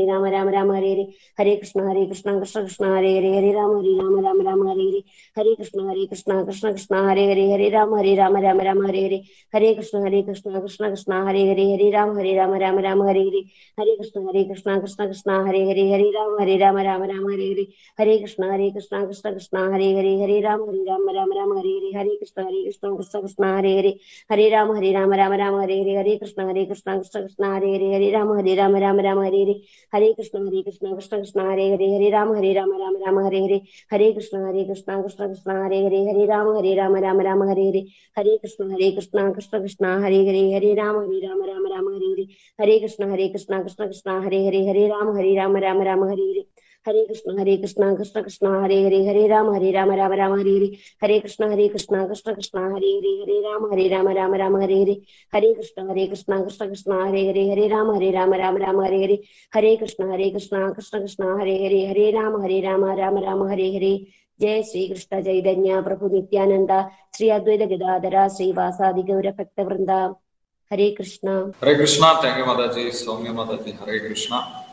राम हरे हरे, हरे कृष्ण कृष्ण कृष्ण हरे हरे, हरे राम राम हरे हरे, हरे कृष्ण कृष्ण कृष्ण हरे हरे, हरे राम राम हरे हरे, हरे कृष्ण कृष्ण कृष्ण हरे हरे, हरे राम राम हरे हरे, हरे कृष्ण कृष्ण कृष्ण हरे हरे, हरे राम राम हरे हरे, हरे कृष्ण कृष्ण कृष्ण हरे हरे, हरे राम राम हरे हरे, हरे कृष्ण कृष्ण कृष्ण हरे हरे, हरे राम राम हरे हरे, हरे कृष्ण कृष्ण कृष्ण हरे हरे, हरे राम राम हरे हरे, हरे कृष्ण कृष्ण कृष्ण हरे हरे, हरे राम राम हरे हरे, हरे कृष्ण कृष्ण कृष्ण हरे हरे, हरे राम राम हरे हरे, हरे कृष्ण कृष्ण कृष्ण हरे हरे, हरे राम राम हरे हरे, हरे कृष्ण कृष्ण कृष्ण हरे हरे, हरे राम राम हरे हरे, हरे कृष्ण कृष्ण हरे हरे, हरे राम राम हरे हरे, हरे कृष्ण कृष्ण कृष्ण हरे हरे, हरे राम राम हरे हरे, हरे कृष्ण कृष्ण कृष्ण हरे हरे, हरे राम राम हरे हरे, हरे कृष्ण कृष्ण कृष्ण हरे हरे, हरे राम हरे हरे, जय श्री कृष्ण चैतन्य प्रभु नित्यानंद, श्री अद्वैत गदाधर श्रीवासादि गौर भक्त वृंदा, Hare Krishna. Hare Krishna. Thank you mata ji, सौम्य माता जी, हरे कृष्णा।